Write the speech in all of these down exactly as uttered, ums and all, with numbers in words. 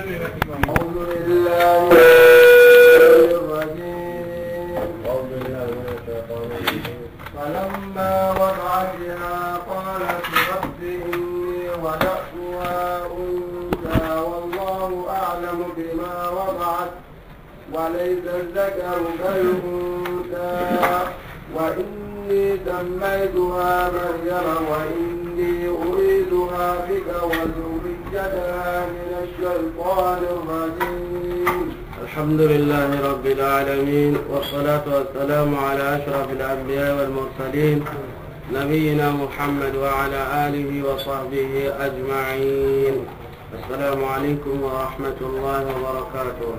فلما وضعتها قالت رب إني وضعتها أنثى والله أعلم بما وضعت وليس الذكر كالأنثى وإني سميتها مريم وإني أريدها بك وذريتها من الشيطان الرجيم. الحمد لله رب العالمين والصلاة والسلام على أشرف الأنبياء والمرسلين نبينا محمد وعلى آله وصحبه أجمعين. السلام عليكم ورحمة الله وبركاته.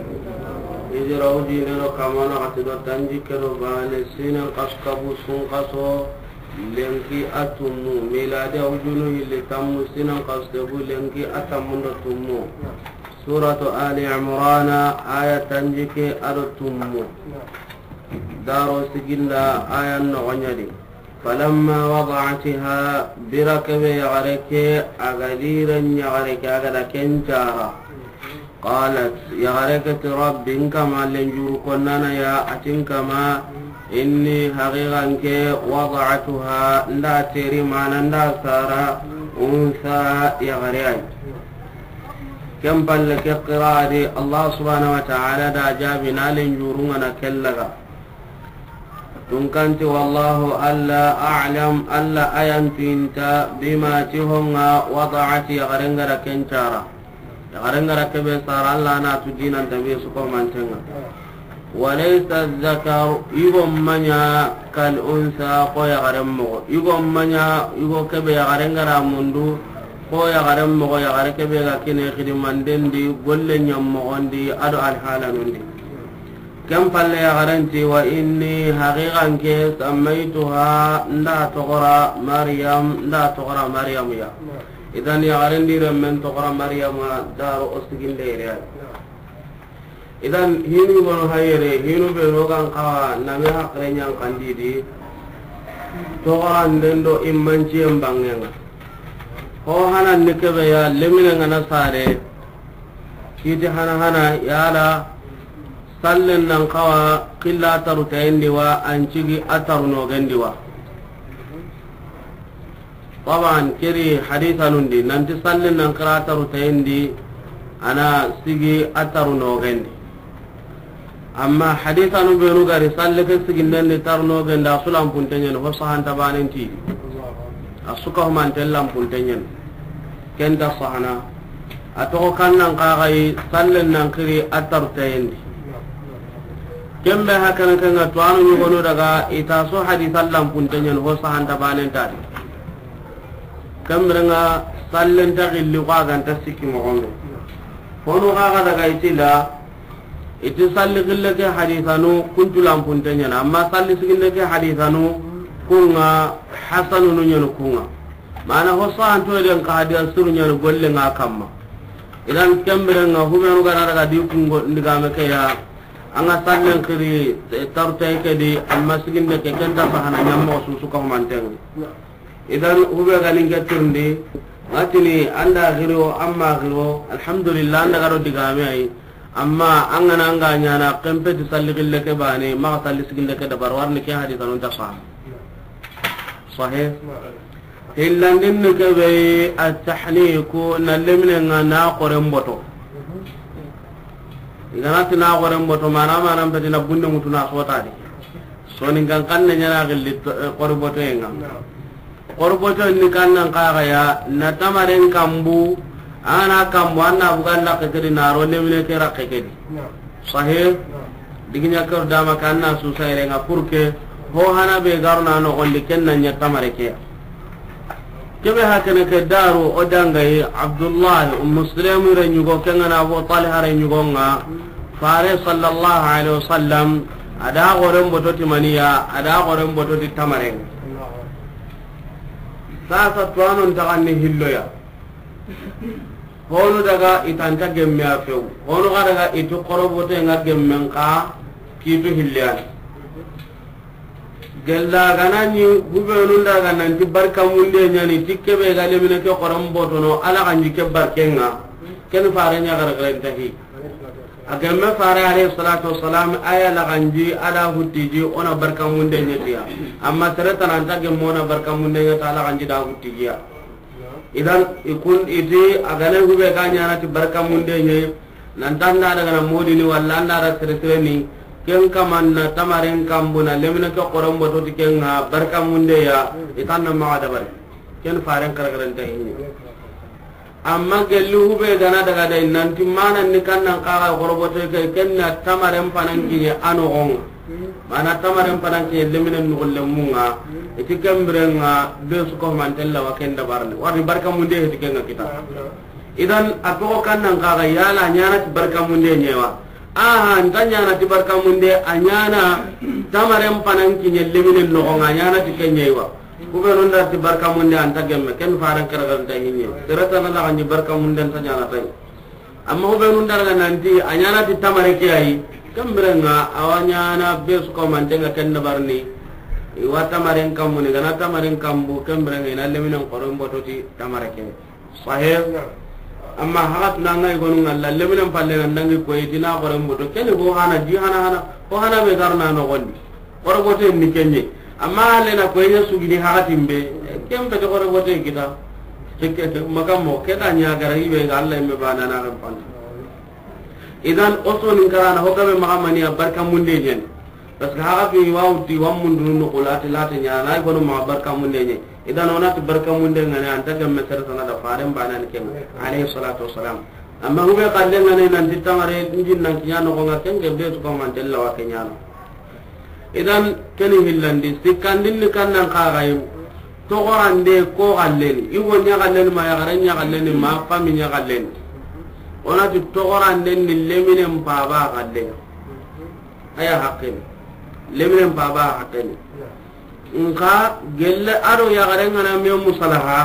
يجرؤ ديننا كما نعتد تنجكر بالسين قصقبو سنقصو لنكي أتمو ميلاد أوجنه اللي تمو سين قصقبو لنكي أتمو نتمو سورة آل عمران آية تنجك أرتمو دارو سجلا آية نغنيدي فلما وضعتها بركب يغرك أغديرا يغرك أغدا كنجارا قالت يغرك رب كما لنجور كننا يا أتن كما إني حقيقا وضعتها لا تري معنا لا سارا أنثى يغريان كم بلك قراءة الله سبحانه وتعالى دا جابنا لنجورنا كلغا تنكنت والله ألا أعلم ألا أينتنت بما تهمنا وضعت يغرنغر كنتارا يغرنغر كبسار الله ناتجين أنت بيسكم أنتنا وليس الذكر يقوم منيا كالأنثى قو يغرمه يقوم منيا يقوم كبه يغرنغر مندو قو يغرمه يغركبه لكن يخدمان دندي قل يمغندي أدو الحالة نندي كم فل يا غرنتي وإني حقيقا كيس سميتها لا تقرأ مريم لا تقرأ مريم يا إذن يا غرنتي من تقرأ مريم دار أستقل ليريا إذن هينو بنو هيري هينو بنو كان قوا نمي حقرين yang kandidi تقرأ ندندو إمانشي يمبانينا هو هنا نكبه يا لمن ngana sare kiti hana hana ya la sallen nan kawa killa taru tayndi wa ancigi ataru no gandi wa taban kiri hadithan undi nanti sallen nan kara taru tayndi ana sigi ataru no gandi amma hadithan be no gari salle ke sigi nan taru no ganda sulam puntenyen ho sahan tabanenti asuka man tellam puntenyen kenda sahana atoko kannan kagai sallen nan kiri ataru tayndi kembe hakana kanga tuanu nyugono daga itaso hadithan lam puntenyen ho sahan tabanen tadi kambrenga sallen tagilli qagan tasiki mo gombe hono kaga daga itila iti salli gilleke hadithanu kuntu lam puntenyen amma salli sigilleke hadithanu kunga hasanu nyano kunga mana ho sahan to den ka hadiyan suru nyano golle nga kamma idan kambrenga hubenu gara daga di kungo ndigame kaya anga sallen kiri tartay kedi amma siginde ke kenta fahana nyammo susu ko manteng idan hube ganin gaturndi atini anda giro amma giro alhamdulillah anda garo digame ay amma angana anga nyana kempe di salligille ke bane ma salli siginde ke dabar warni ke hadithan on tafa sahih hillandin ke be at-tahniku nalemne ngana qoremboto iganati na gore mboto mana mana mbeti na bunde mutuna sotadi soni ngan kanne nyana gilli qorboto enga qorboto ni kannan kaga ya na tamaren kambu ana kambu anna buganda kekedi naro lemine kera kekedi sahih diginya kor dama kanna susayre nga purke ho hana be garna no golli kenna nya tamare ke kebe hakene ke daru odangai abdullah muslim renyugo kengana abu talha renyugo nga fare sallallahu alaihi wasallam ada gorem bototi maniya ada gorem bototi tamareng sasa tuanon taganni hilloya hono daga itanta gemme afew hono daga itu qorobote nga gemmen ka kitu hillian gella ganani hubenu ndaga nanti barka munde nyani tikke be gale mine ke qorom botono ala kanji ke barkenga ken farenya garagaren tahi agama fare alayhi salatu wassalam aya la ganji ala hutiji ona barka munde nyetiya amma tereta nan tagge mona barka munde nyata ala ganji da hutijiya idan ikun idi agane hube ganya na ti barka munde nye nan tanda daga na modi ni walla ndara tere ni ken kamanna tamaren kambuna lemina to qorombo to tikenga barka munde ya itanna ma da bar ken faren garagaren tahi amma gellu hube gana daga dai nanti mana ni kannan kara gorobote ke kenna tamaren pananki anu on mana tamaren pananki leminen no lemunga itikambrenga besu ko mantella wa kenda barni wadi barka munde etikenga kita idan ato kannan kara yala nyana barka munde nyewa aha ntanya na barka munde anyana tamaren pananki leminen no on anyana tikenyewa kuberon da ti barka munde anta gemme ken faran karagal ta hinni terata na la ni barka munde tanya na tay amma kuberon da nanti anyana ti tamare ke ai kambrenga awanya na besu ko mantenga ken na barni i wata maren kamuni gana tamaren kambu kambrenga ina leminen qoron bototi tamare ke sahih amma hakat na ngai gonu ngalla leminen palle nan dangi ko idina qoron boto ken go hana di hana hana ko hana be garna no gondi qoro boto ni kenye amma lena ko yesu gidi hakatimbe kem pe ko rebote kita cekete makamo keta nya gara ibe Allah me bana na ran pan idan oso nin karana hokabe makamani barka munde nyen parce que hakabi wawti wamundu no qulati lati nya na ko no ma barka munde nyen idan onati barka munde ngane anta gamme sertana da faram bana ni kem alayhi salatu wassalam amma hube kalle ngane nan titamare njin nan kinyano ko ngaken ge be ko man tella wa kenyano idan keni hillandi sikandin ni kannan kagayu to gorande ko galleni iwo nya galleni ma ya garanya galleni ma fami nya galleni ona ti to gorande ni lemine mbaba galle aya hakken lemine mbaba hakken nka gelle aro ya garanga na me musalaha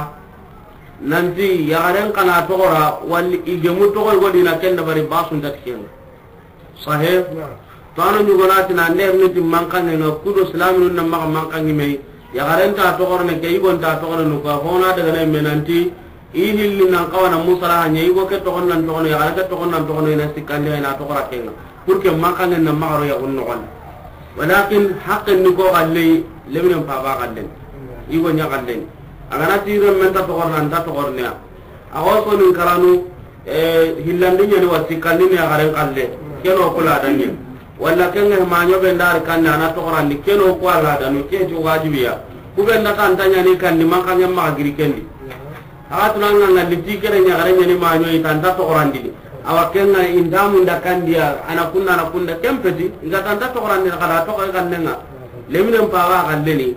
nanti ya garan kana to gora walli igemu to gol godina kenda bari basun tatken sahih tano nyugolati na nder niti mankange no kudo islamu na maka mankange me ya garanta to gorne ke igon ta to gorne ko hona daga ne menanti ihilli nan kawana musala nya igo ke to gorne to gorne ya garanta to gorne to gorne na sikande na to gora kenga purke mankange na magaro ya gonno gon walakin haqqan ni ko galle leminen pa ba galle igo nya galle agana tiro men ta to gorne ta to gorne awo ko nin karanu e hillandi nya ni wasikandi ni garen galle keno kula danni walla kenga ma nyobe ndar kan na to qorandi keno ko ala danu ke ju wajibiya ku ben da kan tanya ni kan ni man kan yamma giri kendi ha tunan nan liti kere nya gare ni ma nyoy tan ta to qorandi awa kenga indamu ndakan dia ana kunna na kunna kempeti ida tan ta to qorandi kala to kan nenga leminen pawa kan leni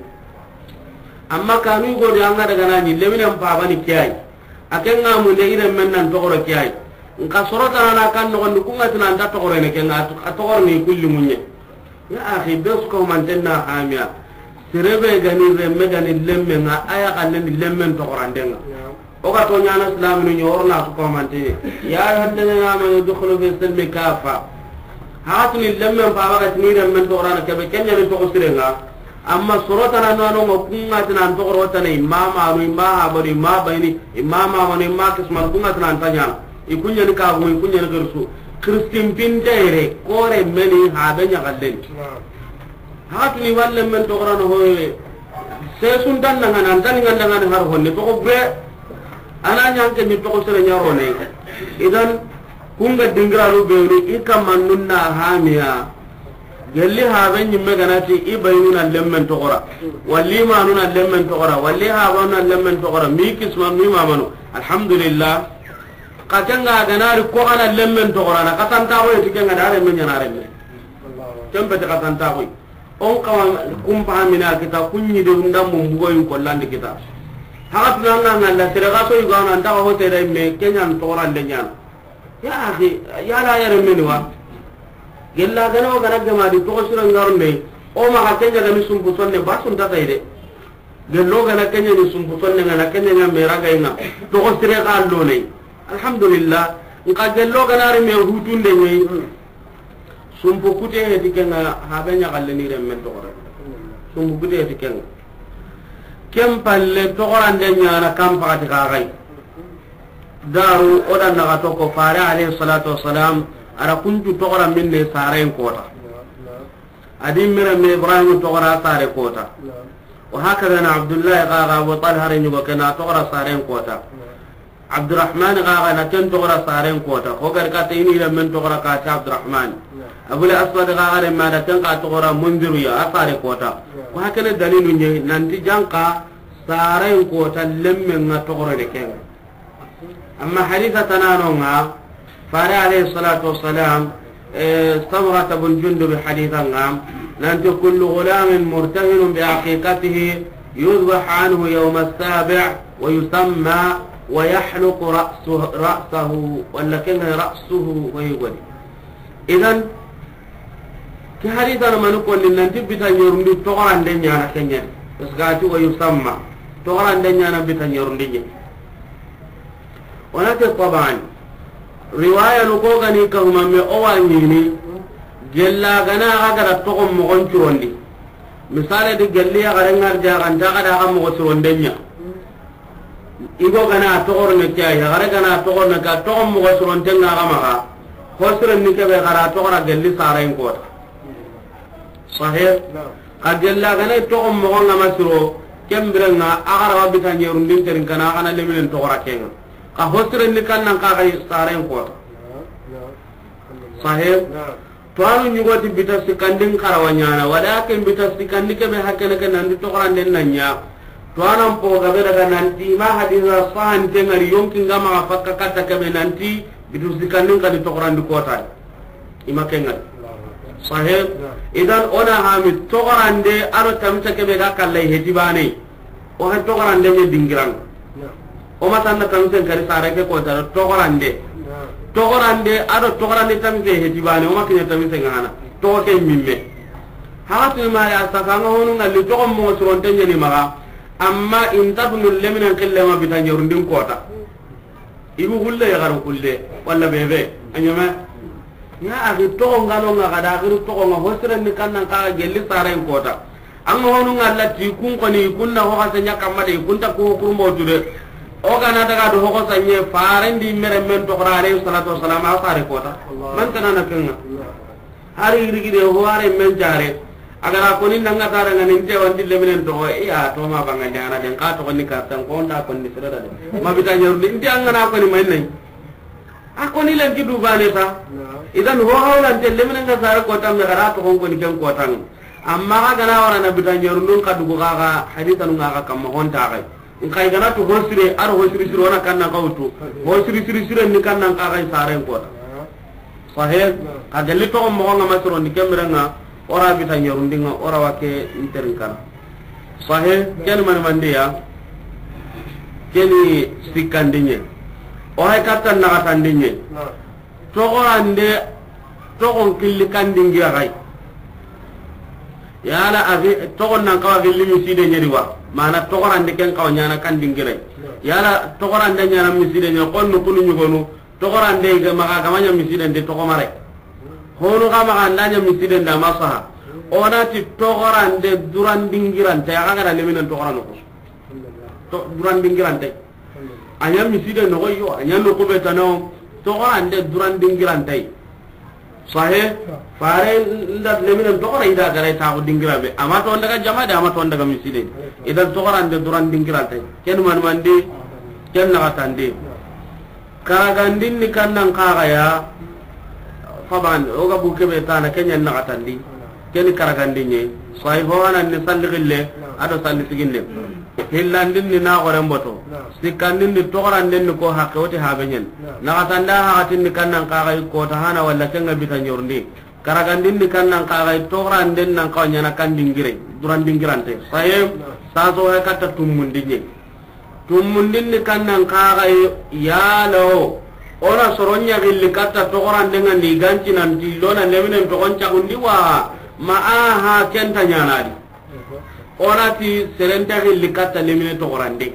amma kanu go de anga daga nani leminen pawa ni kiyai akenga mu de ire men nan to qoro kiyai nka sorota na kan no ndu kunga tan ta to qoro ne kenga to qoro ni kulli munye ya akhi bes ko man tanna hamia serebe gani remme gani lemme nga aya kan ni lemme to qorandenga o ka to nyana islam ni nyorna su ko man te ya hadana na ma yadkhulu fi silmi kafa hatni lemme pa wa ni remme to qorana ke be kenya ni to qosirenga amma sorota na no no kunga tan to qorota ni mama no ma bari ma bayni imama woni ma kisma kunga tan tanya ikunya ni ka ko ikunya ni gersu kristin pindere kore meni habe nya gallen hatni walle men to qorana hoye se sun dan nan nan tan nganda ngana har honne to ko be ana nyanke ni to ko sere nyaro ne idan kunga dingralu be ni ikamanunna hamia gelli habe nyi meganati ibaynuna lemmen to qora walli manuna lemmen to qora walli habana lemmen to qora mi kisma mi mamanu alhamdulillah katanga ganari ko ana lemmen to qora na katanta ko tikenga dare men nyanare me tembe ta katanta ko on kawa kumpa mina kita kunyi de ndam mum boy ko lande kita hakat nanga ngalla tere ga so yugo nan ta ho tere me kenyan to qora le nyan ya akhi ya la yare menwa gella gano gana gama di to sura ngarne o ma ka kenya gami sumbu sonne basun ta tayde gello gana kenya ni sumbu sonne ngana kenya ngam mera ga ina to ko sire ka allo ne alhamdulillah nka gello gana re me hutunde nyi sumbu kute he dikenga habenya galle ni rem men to qora sumbu kute he dikenga kem palle to qora ndenya na kam pa ti ka gai daru odan naga to ko fare alayhi salatu wassalam ara kuntu togora minne saren kota adi mira me ibrahim togora sare kota wa hakada na abdullah gaga wa talha ren yugo kana togora saren kota abdurrahman gaga na ken togora saren kota ko gar ka tayni la men togora ka ta abdurrahman abul aswad gaga ren ma da ken ka togora mundiru ya asare kota wa hakana dalilu nye nanti janka saren kota lemme nga togora de ken amma haditha tananonga fare alayhi salatu wassalam samrat ibn jundub hadithan ngam nanti kullu ghulamin murtahin bi aqiqatihi yuzbah anhu yawm as-sabi' wa yusamma wa yahluq ra'suhu ra'sahu wala kana ra'suhu wa yughli idan ki hadithan man ko nanti bitan yorundi togorande nyana kenya tasgati wa yusamma togorande nyana bitan yorundi ولكن طبعا رواية لقوغني كهما مي أوانيني جلا غنا غاقر التقم مغنشرون دي مثال دي جلية غرن غرجا غنتا غدا غم مغسرون دنيا إيغو غنا تقور نكايا غرن غنا تقور نكا تقم مغسرون تنغا غمغا خسرن نكبه غرا تقور جلي سارين كوتا صحيح قد جلا غنا تقم مغنغا مسرو كم برنا أغرى وبتا نيرون دين ترين كنا غنا لمن تقور كينا ka hosre ni kannan ka ga saren ko sahib to anu nyugoti bita sikandin karawanya na walakin bita sikandi ke be hakene ke nan to qoran den nanya to anan po ga be daga nanti ma hadisa sahan te ngari yonki ngama fakka kata ke be nanti bitu sikandin ka to qoran di kota ima kengal sahib idan ona hami to qoran de aro tamta ke be ga kallai hetibane o ha to qoran de ne dingirang o matanna kamsen kari sareke ko tara togorande togorande ado togorande tamse hetibane o makine tamse ngana to ke mimme hatu ma ya safanga honu ngalli to mo soronte nyeni maga amma intabnu lemina qillama bitanjurundin kota ibu hulle ya garu kulle walla bebe anyama ya agi to ngalo ngaga da giru to ngo hosren ni kannan ka gelli saren kota amma honu ngallati kun ko ni kunna ho hasanya kamade kunta ko kurmo tude o kana daga do ko sanye farendi mere men to qurare salatu wassalam afare kota man kana na kenga hari rigide ho are men jare agara ko ni nanga tara ngani te wandi lemenen to e ya to ma banga nyana den ka to ni ka tan ko nda ko ni sirada de ma bita nyaru ndi angana ko ni may nay ako ni len kidu bane ta idan ho hawlan te lemenen ga sare kota me gara to ko ni ken kota amma ga na wara na bita nyaru nun ka dugo ga hadithan nga ka kam hon ta ga in kai gana to hosire ar hosire sire ona kanna kawtu hosire sire sire ni kanna ka kai saren ko sahih agalli to mo nga masro ni kemrenga ora bita nyarundinga ora wake interin kan sahih ken man mandiya keni sikandinye o hay katan na katandinye to orande to on killi kandingira gai yala abi to on nan ka gilli mi side nyeri wa mana togoran de ken kaw nyana kan dingire yala togoran de nyana miside nya konno kunu nyugonu togoran de ga maka kamanya miside de to mare hono ga maka ndanya miside nda masaha ona ti togoran de duran dingiran ta ga ga le minan togoran ko to duran dingiran te anya miside no yo anya no ko betano togoran de duran dingiran te sahe fare nda leminen to ora ida gare ta ko dingira be ama to ndaga jama de ama to ndaga miside idan to ora ande duran dingira tay ken man mandi ken na tande karagandin ni kannan kaga ya faban o ga buke be tana kenya na tandi ken karagandin ni sahe ho anan ni salli gille ado salli sigille hillandin ni na gore mboto sikandin ni to ora nden ko hakkoti habenyen na tanda ha tin ni kannan kaga ko ta hana walla kenga bitan yorndi karagandin ni kannan kaga to ora nden nan ko nyana kan dingire duran dingirante sayem sa so ha kata tumundinye tumundin ni kannan kaga yalo ora soronya gilli kata to ora nden ni ganci nan di lona leminen to gonca undi wa ma aha kenta nyanadi orati serenta gilli kata lemine to orande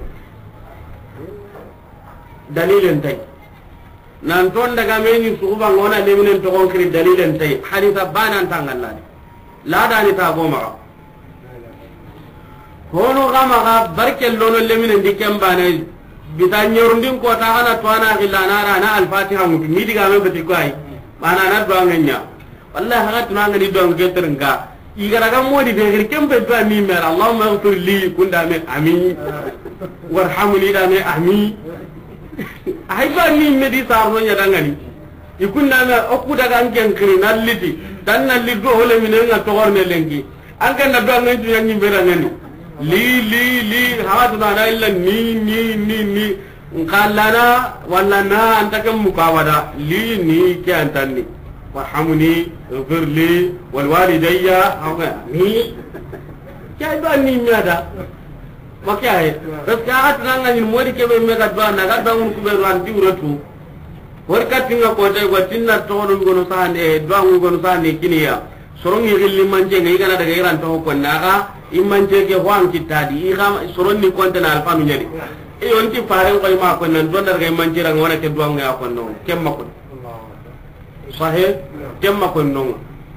dalilen tay nan ton daga meni suba ngona lemine to gon kri dalilen tay haditha banan tangallani la dani ta goma hono gama ga barkel lono lemine dikem bane bitanyorndin ko ta kana to ana gillana na al-fatiha mu mi diga me beti ko ay mana na do nganya wallahi haga tunanga ni do ngeteranga igara ga modi be gir kembe do mi mer allahumma ighfir li kunda me amin warhamni da me amin ay ba ni me di sarno nya dangani ikunna me okku daga ngen kiri nalliti dan nalli do hole mi ne nga to gorne lengi an kan da do ngi ngi bera ngani li li li hawa na na illa ni ni ni ni ngallana wala na antakam mukawada li ni ke antanni warhamni ighfir li wal walidayya hawa ni kay ba ni nyada makay parce que hat na ngani modi ke be mega do na ga do mun ku be ran diuratu warkati nga ko tay ko tinna to do ngono sane do ngu ngono sane kiniya sorongi gilli manje ngai kana daga iran to ko naga imanje ke hwan kitadi i ga soronni konta na alfanu nyadi e yonti fare ko ma ko nan do daga manje ra ngona ke do nga ko non kemma ko sahih kemma ko non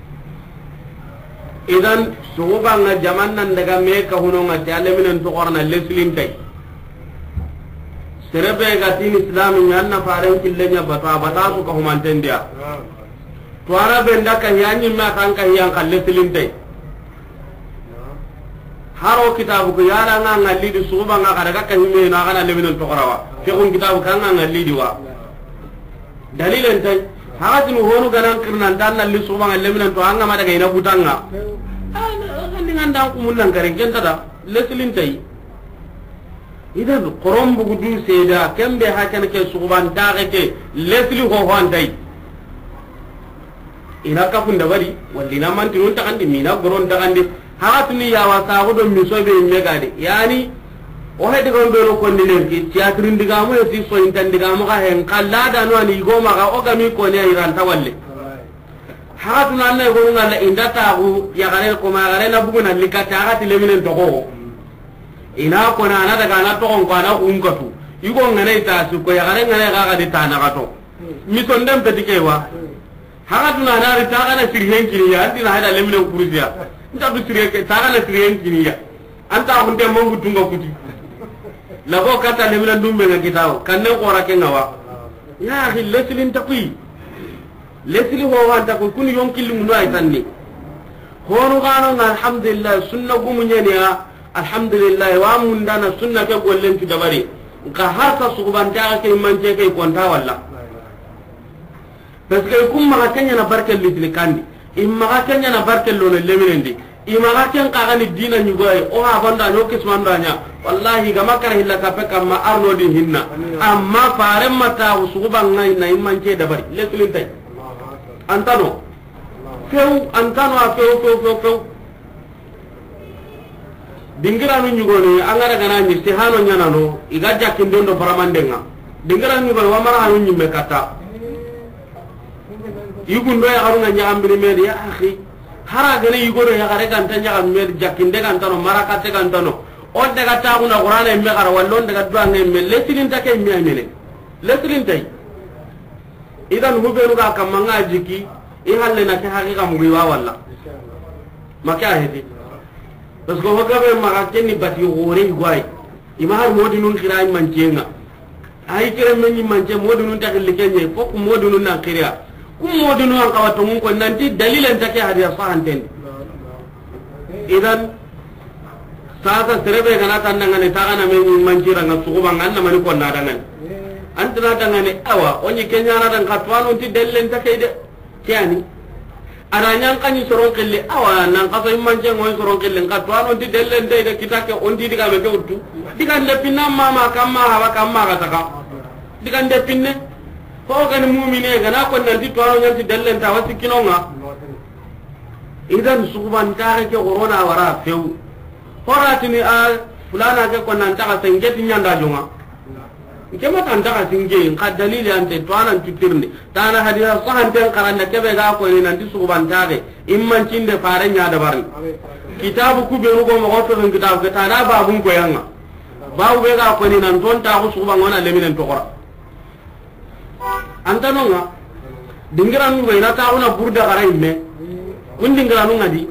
idan suuba nga jaman nan daga me ka huno nga tale minen to qorna leslin tay serebe ga tin islam nyanna faren killenya bata bata su ko humanten dia to ara benda ka yanyi ma kan ka yang kalle silinte haro kitabu ko yara nga ngalli di suba nga kada ka himme na kana lebinen to qorawa ke kun kitabu kan nga ngalli di wa dalilen tay haati no honu ganan kirnan dan nalli suba nga lebinen to anga ma daga ina butanga ah ndingan dan ko mun nan kare genta da lesilinte idan qorom bugu du seda kembe hakana ke suban taake lesli ho ho andai ina ka funda bari wallina man tinun ta kandi mina goron ta kandi haatni ya wa sa go do mi sobe megade yani o hede gon do ko ni len ki tiatrin diga mo yoti so intan diga mo ka hen kala da no ani go ma ga o ga mi ko ne iran tawalle haatuna ne go ngala indata go ya gare ko ma gare na bugu na likata haati le minen to go ina ko na na daga na to ko na ungatu yugo ngane ta su ko ya gare ngane ga ga de ta na ga to mi ton dem petike wa haga tuna na ri ta kana sirhen kiniya anti na hada lemne kurusiya nta du sirhe ke ta kana sirhen kiniya anta hunde mo gutunga kuti la ko kata lemne dumbe ga kitaw kanne ko rake ngawa ya akhi leslin taqi lesli ho wa ta ko kun yonkil mun ay tanni hono gano na alhamdulillah sunna gumu nyenia alhamdulillah wa mun dana sunna ke gollen ti dabari ka harta suban ta ke manje ke konta walla parce que kum ma kanya na barkel litni kandi imma kanya na barkel lo le lemendi imma kan ka gani dina ni goy o ha banda no kisman danya wallahi ga makara hilla ka pe kam ma arno di hinna amma fare mata usuban ngai na imanje dabari leslin tay antano feu antano feu feu feu feu dingira nu nyugo ni angara gana ni stihano nyana no igaja kindondo paramandenga dingira nyugo wa mara hanu nyimme kata yugundo ya garunga nyambiri meri ya akhi hara gane yugodo ya gare kan tanya kan meri jakinde kan tano maraka te kan tano on daga ta kuna qur'ana me gara wallon daga duange me lesilin take mi amene lesilin tay idan hubenu ga kamanga jiki i halle na ta hakika mu wa walla maka hedi parce que hogabe maka kenni bati gore gwai ima har modi nun kirai manjenga ay kire menni manje modi nun takille kenye fok modi nun na kiriya kum modunu an kawato mun ko nanti dalilan take hadiya sahanten idan sasa serebe kana tananga ne tagana men manjira nga sukuba nganna mani ko nadangan antana dangane awa onyi kenya na dan katwano ti dalilan take de tiani aranyang kanyi soron kelle awa nan kaso manje ngoy soron kelle katwano ti dalilan de de kitake onti diga be guttu diga le pinna mama kamma hawa kamma ga taka diga de pinne ko gan mu'mine gana ko nan di to aro nyanti dellen ta wasi kinonga idan suban tare ke corona wara feu horatini a fulana ke ko nan ta ka sengeti nyanda jonga kema tan ta ka singe ka dalili ante to anan titirni tana hadiya sahan ten karanda ke be ga ko ni nan di suban tare imman cinde fare nya da bari kitabu ku be rugo mo ko to kitabu ke tana babun ko yanga babu be ga ko ni nan ton ta ko suban wana leminen to qora antano nga dingiran nu ina ta una burda garaime kun dingiran nu ngadi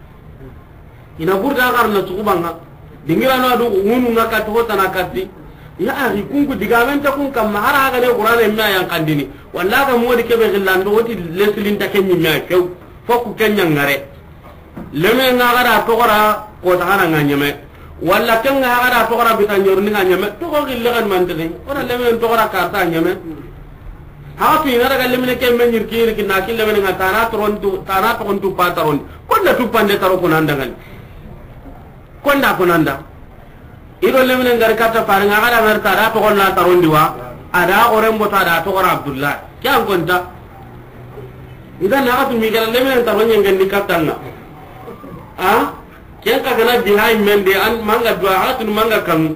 ina burda garna sukubanga dingiran adu unu ngaka to tana katti ya ari kun ku diga men ta kun kam mahara ga le qur'ana mi ayan kandini walla ga modi ke be gillando woti leslin ta kenni mi few fokku kenya ngare leme ngara to gora ko ta hana nganyeme walla ken ngara to gora bitan yorni nganyeme to ko gille kan mandini ora leme to gora ka ta nyeme ha tu ina daga leme ke men yirki kin na kin leme nga tara to rontu tara to rontu pataron ko na tu pande taro ko nanda ngal ko nda ko nanda ido lemene ngar kata par nga gara mer tara to gonna tarondi wa ada orem bota ada to gora abdullah kyan gonta idan na atu mi gara lemene taronye ngendi katanga ah kyan ka gana bihay mende an manga dua hatu manga kam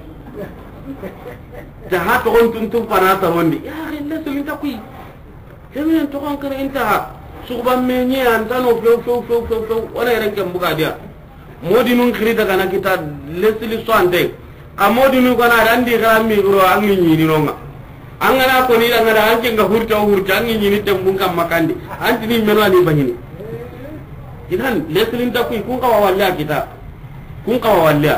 jaha to gon tuntum para tarondi ya rilla so minta kui lemene to gon kare inta suban menye antano fo fo fo fo wala ren kam buga dia modi nun khiri daga na kita lesli so ande amodi nu kana dandi gami gro angi ni nonga angana ko ni angana anke nga hurta hurta angi ni tembung kam makandi anti ni meno ani bahini idan leslin ta ku kun ka walla kita kun ka walla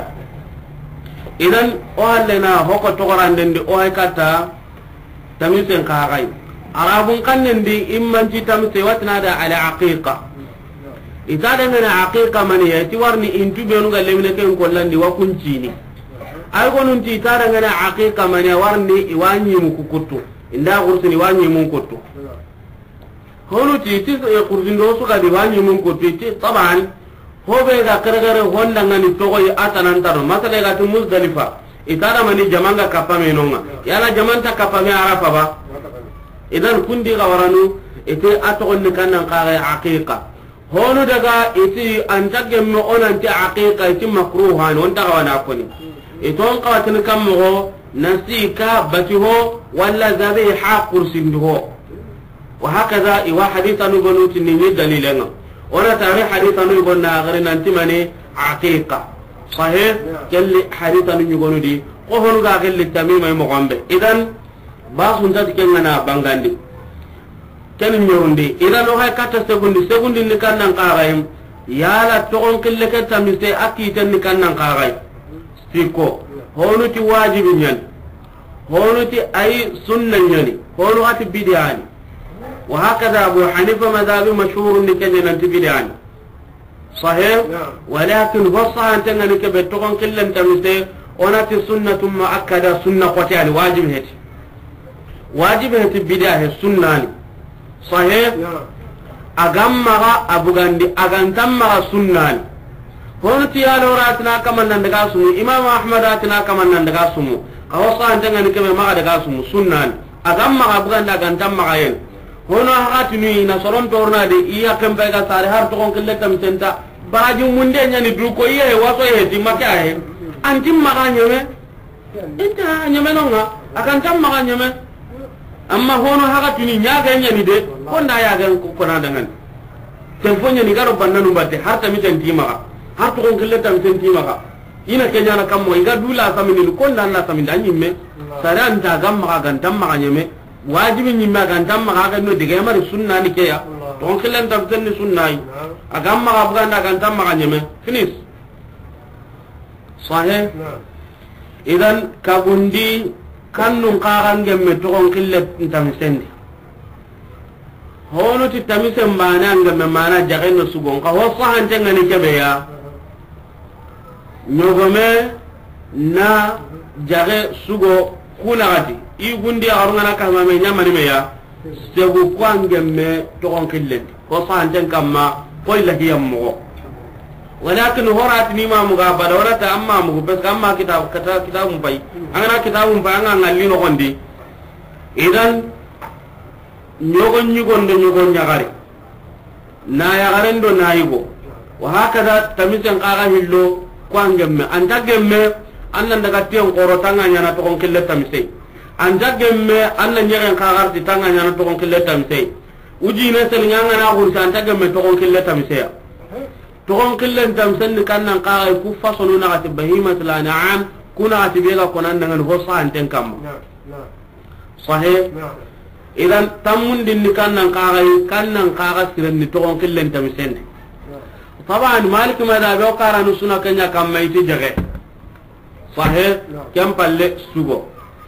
idan o hallena hoko to goranden de o hay kata tamisen ka gai arabun kannen di imman ci tamise watna da ala aqiqa idada ngana aqiqa man yati warni intu benu galemne ken kollandi wa kunci ni ay gonun ti tara ngana aqiqa man warni iwanyi mu kukuttu inda gursini wanyi mun kuttu hono ti ti e kurzindo su ka diwanyi mun kuttu ti taban hobe ga karagare honda ngani to goy atanan taro masale ga tu muzdalifa itara mani jamanga kapame nonga yala jamanta kapame arafa ba idan kundi ga waranu ite atogon ni kanan qara aqiqa hono daga iti antage mo onanti aqiqa iti makruhan on ta wana koni iton qawatin kammo nasika batiho walla zabiha qursinduho wa hakaza iwa hadithan gonuti ni dalilan ona tari hadithan gonna garin antimani aqiqa sahih kelli hadithan gonudi ko hono ga kelli tamima mo gombe idan ba sun ta kenna bangandi ken nyondi idan o hay kata segundi segundi ni kannan qarayim yala to on kelle ka tamise akiten ni kannan qaray siko hono ti wajibi nyan hono ti ay sunna nyani hono ati bid'ani wa hakada abu hanifa madhabi mashhur ni kenya ti bid'ani sahih walakin wasa antanga ni ke to on kelle tamise onati sunnatun muakkada sunna qati al wajib heti wajib heti bid'ah sunnani sahih agamma abugandi agantamma sunnani hono ti ya loratna kaman daga sumu imam ahmad atna kaman daga sumu awsa antanga ni kebe ma daga sumu sunnan agamma abuganda gantamma gayen hono hatini na soron torna de iya kembe ga sare har to kon kille tam tenta baaju munde nyani du ko iye waso e di makaye antim maganyeme enta nyeme nonga akantam maganyeme amma hono hatini nyaga nyani de konda ya ga ko na dangan telefonya ni garo bannanu batte har tamiten timaga har to ngille tam senti maka ina kenya na kammo inga dula samini ko ndanna samini anyimme saran ta gamma ga tam maka nyeme wajibi nyimme ga tam maka ga no diga mari sunna ni ke ya to ngille tam senni sunna yi agamma ga buganda ga tam maka nyeme finis sahih idan kabundi kannun qaran gemme to ngille tam senni hono ti tamise mana ngame mana jageno sugon ka ho sahan tengani kebe ya nyogome na jage sugo kunagati i gundi arungana kama me nyamani me ya segu kwangemme to on kille ko faanten kamma ko ilahi yammo walakin horat ni ma muga bada wala ta amma mugo bes kamma kitab kata kitabum bay angana kitabum bay anga ngalli no gondi idan nyogon nyugondo nyogon nyagare na yagaren do nayigo wa hakada tamisen qaga hillo kwangemme anta gemme annan daga tiyon qoro tanga nyana to kon kille tamise anta gemme annan nyeren kagar ti tanga nyana to kon kille tamise uji ne sel nyanga na hur anta gemme to kon kille tamise ya to kon kille tamise ni kannan qaga ku fasulu na ati bahimat la na'am kuna ati bega konan nan ho sa anten kam sahih idan tamun din ni kannan qaga kannan qaga siren ni to kon kille tamise ni طبعا مالك ماذا بيقارن سنة كنيا كم ميت جغة صحيح كم بلّ سوغو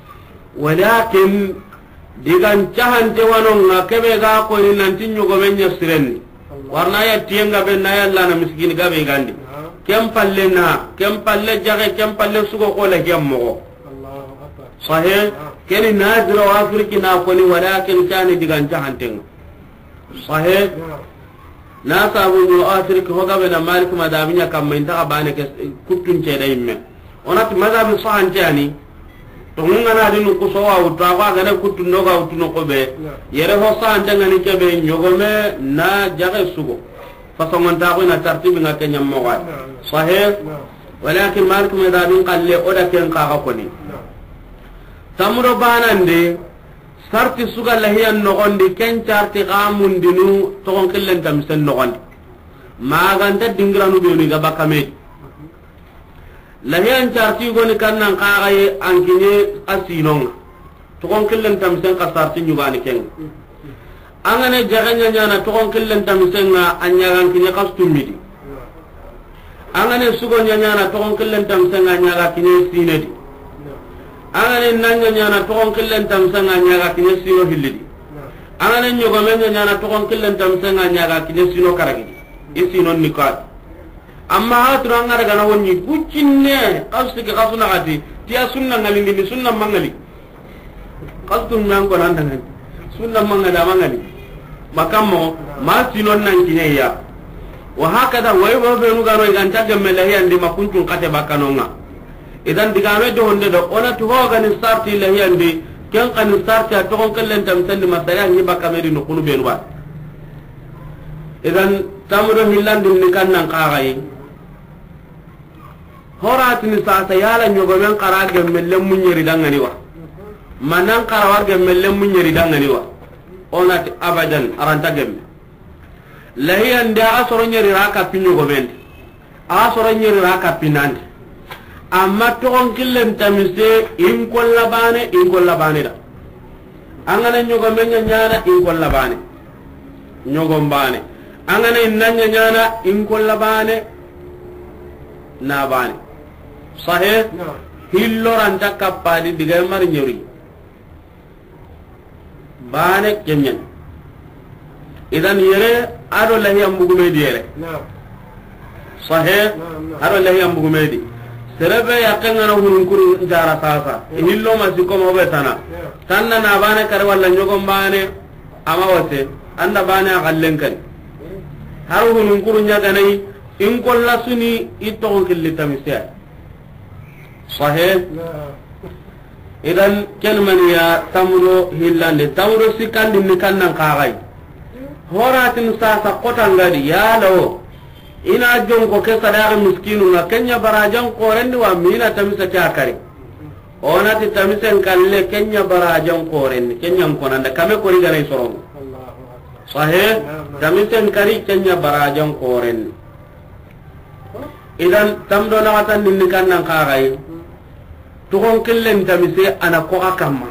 walakin digan cahante wanonga kebe ga ko ni nanti nyugo menya sirenni warna ya tienga be na yalla na miskini gabe gandi kem palle na kem palle jage kem palle sugo ko la gemmo Allahu akbar sahih keni nazira wa afriki na ko ni walakin kani digan cahante sahih na sabu no afriki ho gabe na malik madabinya kam men ta bane ke kutun ce dai men onat madab sahan jani to ngana dinu ko so wa uta ga gane kutun no ga utuno ko be yere ho sahan janga ni ke be nyogome na jage sugo façon man ta ko na tartibi nga kenya mo wa sahih walakin malik madabin qalle oda ken ka ga ko ni tamro banande sarti suga lahiyan nogondi ken charti qamun dinu to gon killen tam sen nogondi maganta dingranu be ni gaba kame lahiyan charti goni kannan qaqaye ankinye asinon to gon killen tam sen ka sarti nyugani ken angane jaganya nyana to gon killen tam sen nga anyagan kinye kastumidi angane sugo nyana to gon killen tam sen nga nyaga kinye sinedi angane nanya nyana to gon killen tam sen nga nyaga kinye sino hillidi angane nyogo men nyana to gon killen tam sen nga nyaga kinye sino karagi isino nikat amma hatu angara gana wonni buccinne qasti ke qasuna gati tiya sunna ngali ni sunna mangali qastu nan ko nan nan sunna mangala mangali makammo ma sino nan kinye ya wa hakada way wa be nu garo iganta gemme lahi andi makuntun kate bakanonga idan digame do honde do ona to hoga ni starti lahi andi ken kan starti to gon kallen tam sandi masaya ni bakamedi no kunu be ruwa idan tamro hillandum ni kannan qaqayi horatini sasa yala nyogo men qarage melle munyeri dangani wa manan qarawage melle munyeri dangani wa onati abadan aranta gemme lahi andi asoro nyeri raka pinyo go men asoro nyeri raka pinandi amma to on killen tamise in kollabane in kollabane da angana nyogo men nyana in kollabane nyogo mbane angana innanya nyana in kollabane na bane sahih hilloran takappadi diga mar nyori bane kenyen idan yere ado lahi ambugume diere sahih ado lahi ambugume di serebe yakanga na hunun kuru jara sasa hillo masiko mo betana tanna na bane kar walla nyogo bane amawate anda bane akallen kan har hunun kuru nyaga nay in kolla suni ito killita misya sahih idan kelman ya tamro hillande tamro sikandi ni kannan kagai horatin sasa kotangadi ya lawo ina jonko ke sadaqi miskinu na kenya barajan korendi wa mina tamisa ta kare onati tamisen kalle kenya barajan korendi kenya konanda kame ko riga nay soron sahih tamisen kari kenya barajan korendi idan tamdo na watan ninni kannan kagai to gon killen tamise ana ko akamma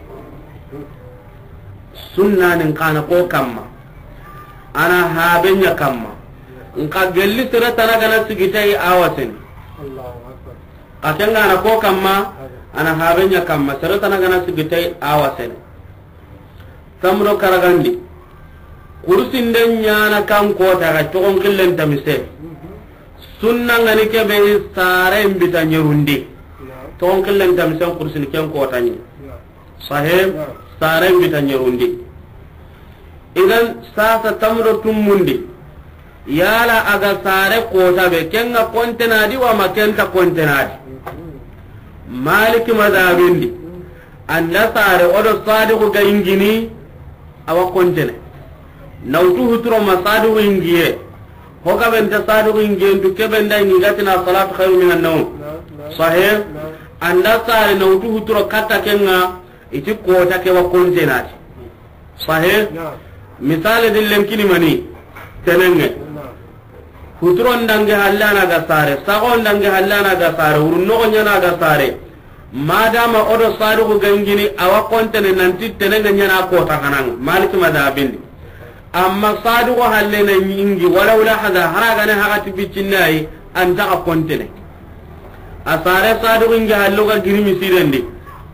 sunna nin kana ko kamma ana habenya kamma nka gelli sira tanaga na sigitai awasen Allahu akbar atanga ana ko kamma ana habenya kamma sira tanaga na sigitai awasen tamro karagandi kursin den nyana kan ko taga to gon killen tamise sunna ngani ke be sare mbita nyerundi ton killen dam sen kursin ken ko tani sahib sare mbita nyerundi idan sasa tamro tumundi yala aga sare ko tabe kenga kontenadi wa makenta kontenadi maliki madabindi anda sare odo sadiqu ga ingini awa kontene nawtu hutro masadu ingiye hoka benta sadu ingentu kebenda ingatina salatu khairu minan nawm sahih anda sare nawtu hutro kata kenga iti kota ke wa kontenati sahih misale dillen kini mani tenenge hutro ndange hallana ga sare sago ndange hallana ga sare urno nyana ga sare madama odo sadu ko gangini awa kontene nanti tenenge nyana kota kanang maliki madabindi amma sadu ko halle na nyingi wala wala hada haraga ne hagati bicinai anta ka kontene asare sadu ko ngi hallo ga girimi sirendi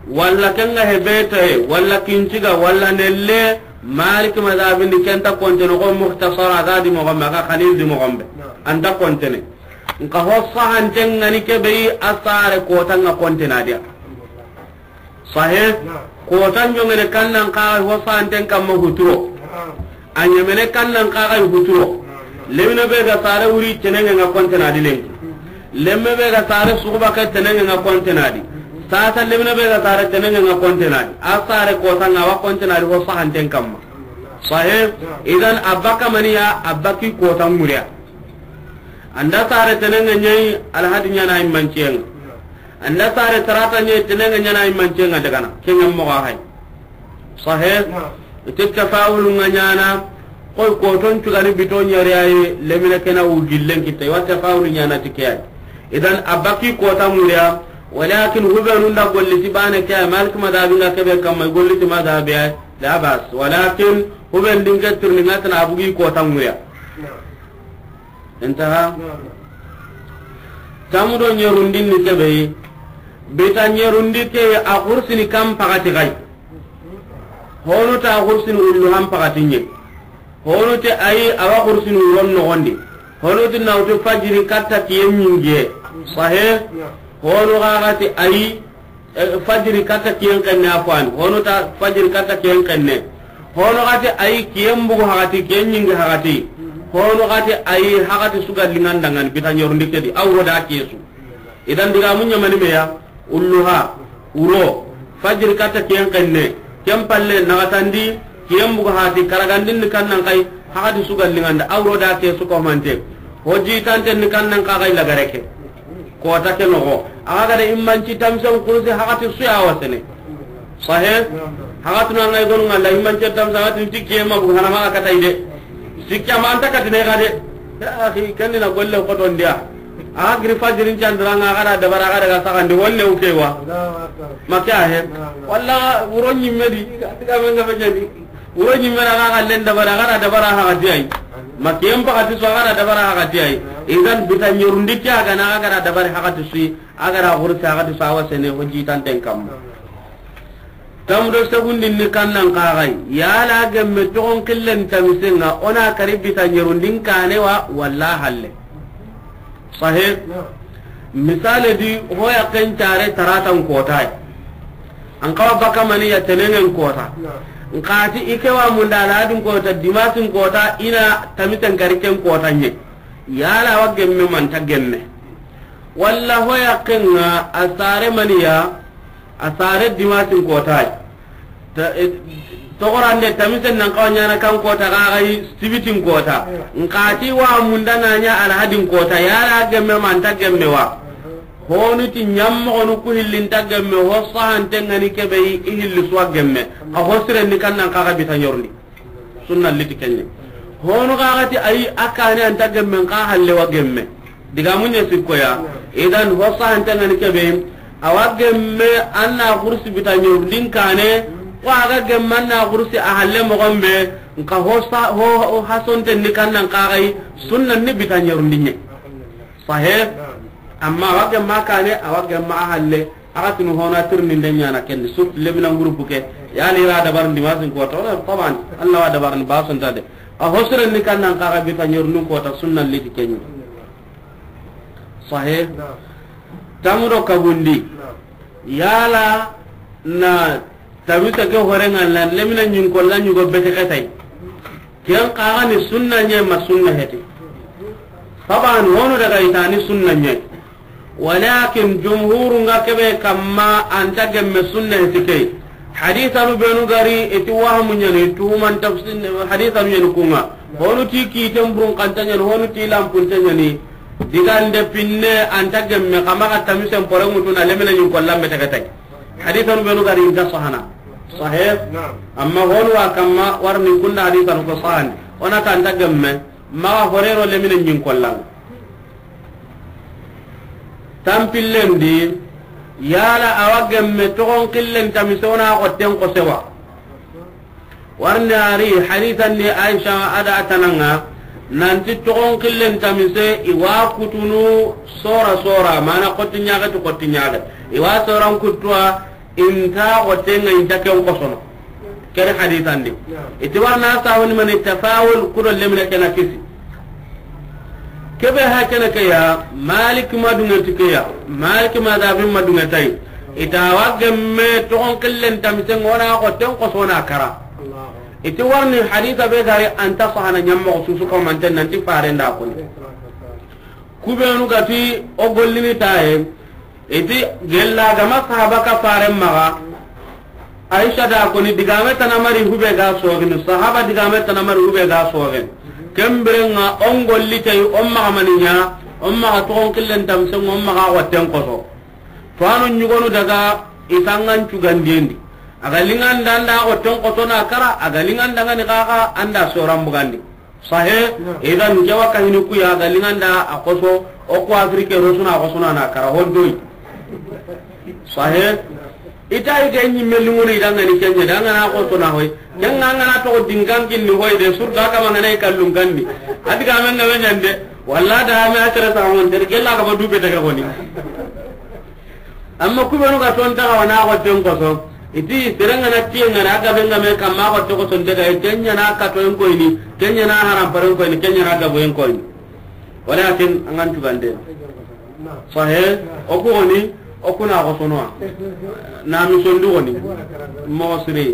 walla kenga hebete walla kinciga walla nelle malik madhabin kenta kontene ko mukhtasara gadi mo gamba ka khalil di mo gambe anda kontene nka hossa hantenga ni kebe asare ko tanga kontena dia sahih ko tanjo ngene kannan ka hossa hanten kam mo huturo anya mene kannan ka ga huturo lemina be ga sare wuri tenenga nga kontena di len lemme be ga sare suba ka tenenga nga kontena di sasa lemina be ga sare tenenga nga kontena di asare ko tanga wa kontena di hossa hanten kam sahih idan abaka maniya abaki ko tanguria anda sare tenenga nyai alhadi nyana immanceng anda sare tarata nyai tenenga nyana immanceng daga na kengam mo hay sahih ittafa'ul nganyana koy ko ton tugani biton yari ay lemina kena u gillen kitai wa tafa'ul nyana tikay idan abaki ko tamuria walakin hubanu nda golli tibane kay malik madabinga kebe kam golli ti madabi la bas walakin huben dinga turni ngatna abugi ko tamuria entaha tamudo nyerundin ni kebe beta nyerundi ke a kursini kam pagati gai hono ta kursini ullu ham pagati nye hono te ayi awa kursini ulon no gondi hono te nawto fajiri katta tiyeminge sahih hono gagati ayi fajiri katta tiyen kanne afwan hono ta fajiri katta tiyen kanne hono gati ayi kiyembu hagati kiyeminge hagati hono gati ayi hagati suga lingandangan bita nyerundi ke di awro da kesu idan diga munya mani meya ulluha uro fajr kata kiyan kanne kiyan palle nagatandi kiyan buga hati karagandin ni kannan kai hagati sugal linganda awro da ke su ko mante hoji tante ni kannan ka kai lagareke ko ta ke no aga da immanci tamsan kursi hagati su ya wasene sahih hagati no ngai gon ngalla immanci tamsan hagati tikki ma buga na ma kata ide sikya ma anta katine gade ya akhi kanina golle ko ton dia agri fajirin chandranga gara dabara gara ga sakandi wolle ukewa makya he walla uronyi medi tiga menga fajani uronyi mera ga len dabara gara dabara ha gadiai makyem pa kati so gara dabara ha gadiai idan bitan yurundi kya ga na gara dabara ha gadi sui agara urta ha gadi sawa sene hoji tan ten kam tamdo segundin ni kannan qagai yala gemme ton killen tamisenga ona karibi tan yurundin kanewa walla halle sahih misale di hoya kan tare taratan kota an kawa baka mani ya tenengen kota ngati ikewa mundala dun kota dimasin kota ina tamitan gariken kota nye yala wa gemme man ta gemme walla hoya kan asare mani ya asare dimasin kota togorande tamisen nan kawanya kan kota gagai sibitin kota ngati wa mundana nya alhadin kota yara gemme man ta gemme wa honu ti nyammo onu ku hillin ta gemme ho sahan tengani kebe ihilli suwa gemme a hosire ni kan nan kaga bita nyorni sunna liti kenne honu gagati ai akane an ta gemme ka halle wa gemme diga munye sikko ya idan ho sahan tengani kebe awa gemme anna kursi bita nyorni kane waga gemmanna kursi ahalle mo gombe nka hosta ho hasonte ni kannan qagai sunnan ni bitanyarundinye sahih amma waga makane awaga ma ahalle agatinu hona tirni ndenya na ken sut lebina grupu ke yani ra da barndi masin ko to taban Allah wa da barni bason tade a hosre ni kannan qagai bitanyarundun ko ta sunnan liti kenyu sahih tamuro kabundi yala na tabita ke horenga lan lemina nyin ko lan yugo bete katay kiyan qaga ni sunna nye ma sunna heti taban wono daga itani sunna nye walakin jumhur nga kebe kamma anta gemme sunna heti kay hadithan benu gari eti wahmu nyani tuman tafsir hadithan nyani kunga hono ti ki tembrun kantanya hono ti lampun tanyani digande pinne anta gemme kama ka tamisen pore mutuna lemina nyin ko lan bete katay hadithan benu gari inta sahana sahih amma holwa kamma warni kunna hadithan ko sahan ona kan tagamme ma horero le min nyin kollan tampillendi yala awagemme togon killen tamisona ko ten ko sewa warni ari hadithan ni aisha ada atananga nanti togon killen tamise iwa kutunu sora sora mana kotinya ga to kotinya ga iwa soran kutwa inta gotenga inta ken kosono kere hadithan di iti warna sawni man tafawul kudo lemne kana kisi kebe ha kana kaya malik madunga tikaya malik madabin madunga tay ita wagemme to on killen tamse ngona goten kosona kara iti warni haditha be gari anta sahana nyammo susu ko man tan nanti fare nda ko kubenu gati o gollini tae iti gella gama sahaba ka fare maga aisha da ko ni digame tanamari hube ga sogin sahaba digame tanamari hube ga sogin kembrenga on golli tay on maga maninya on maga to on killen tamse on maga watten koso to anu nyugonu daga isangan cugandendi aga lingan danda ko ton ko tona kara aga lingan danga ni kaka anda soram bugandi sahe idan jawa ka hinu ku ya aga lingan da akoso o ko afrike rosuna akosuna na kara hondoi sahe ita ide nyi melunguni danga ni kenya danga na ko tona hoy janga ngana to dingan kin ni hoy de surga ka mangana kallum gandi adiga men na wenyande walla da me atara sa won der gella ka badu be daga woni amma ku benu ka ton ta wana ko ton ko so iti seranga na tienga na ga benga me kamma ko to ko son daga kenya na ka to en ko ni kenya na haram paron ko ni kenya na ga bo en ko ni walakin angan tu bande sahe o ko ni o kuna ko sono na mi son du ni mo sire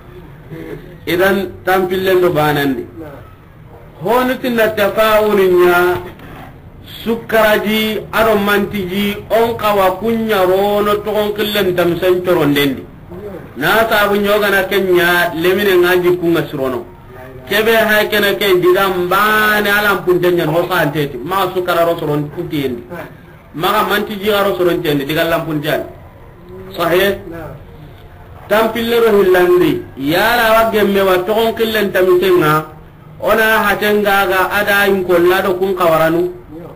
idan tampillen do banandi honati na tafawunya sukaraji aro mantiji on kawa kunya rono to on killen tam sen torondendi na sabu nyoga na kenya lemine ngaji kunga surono kebe ha kena ke digam bane alam puntenya ho santeti ma sukara ro soron puntiendi maga mantiji aro soron tendi digal lam punjan sahih tampille ro hillandi yara wagge me wa to on killen tam senga ona hatenga ga ada in kollado kun kawaranu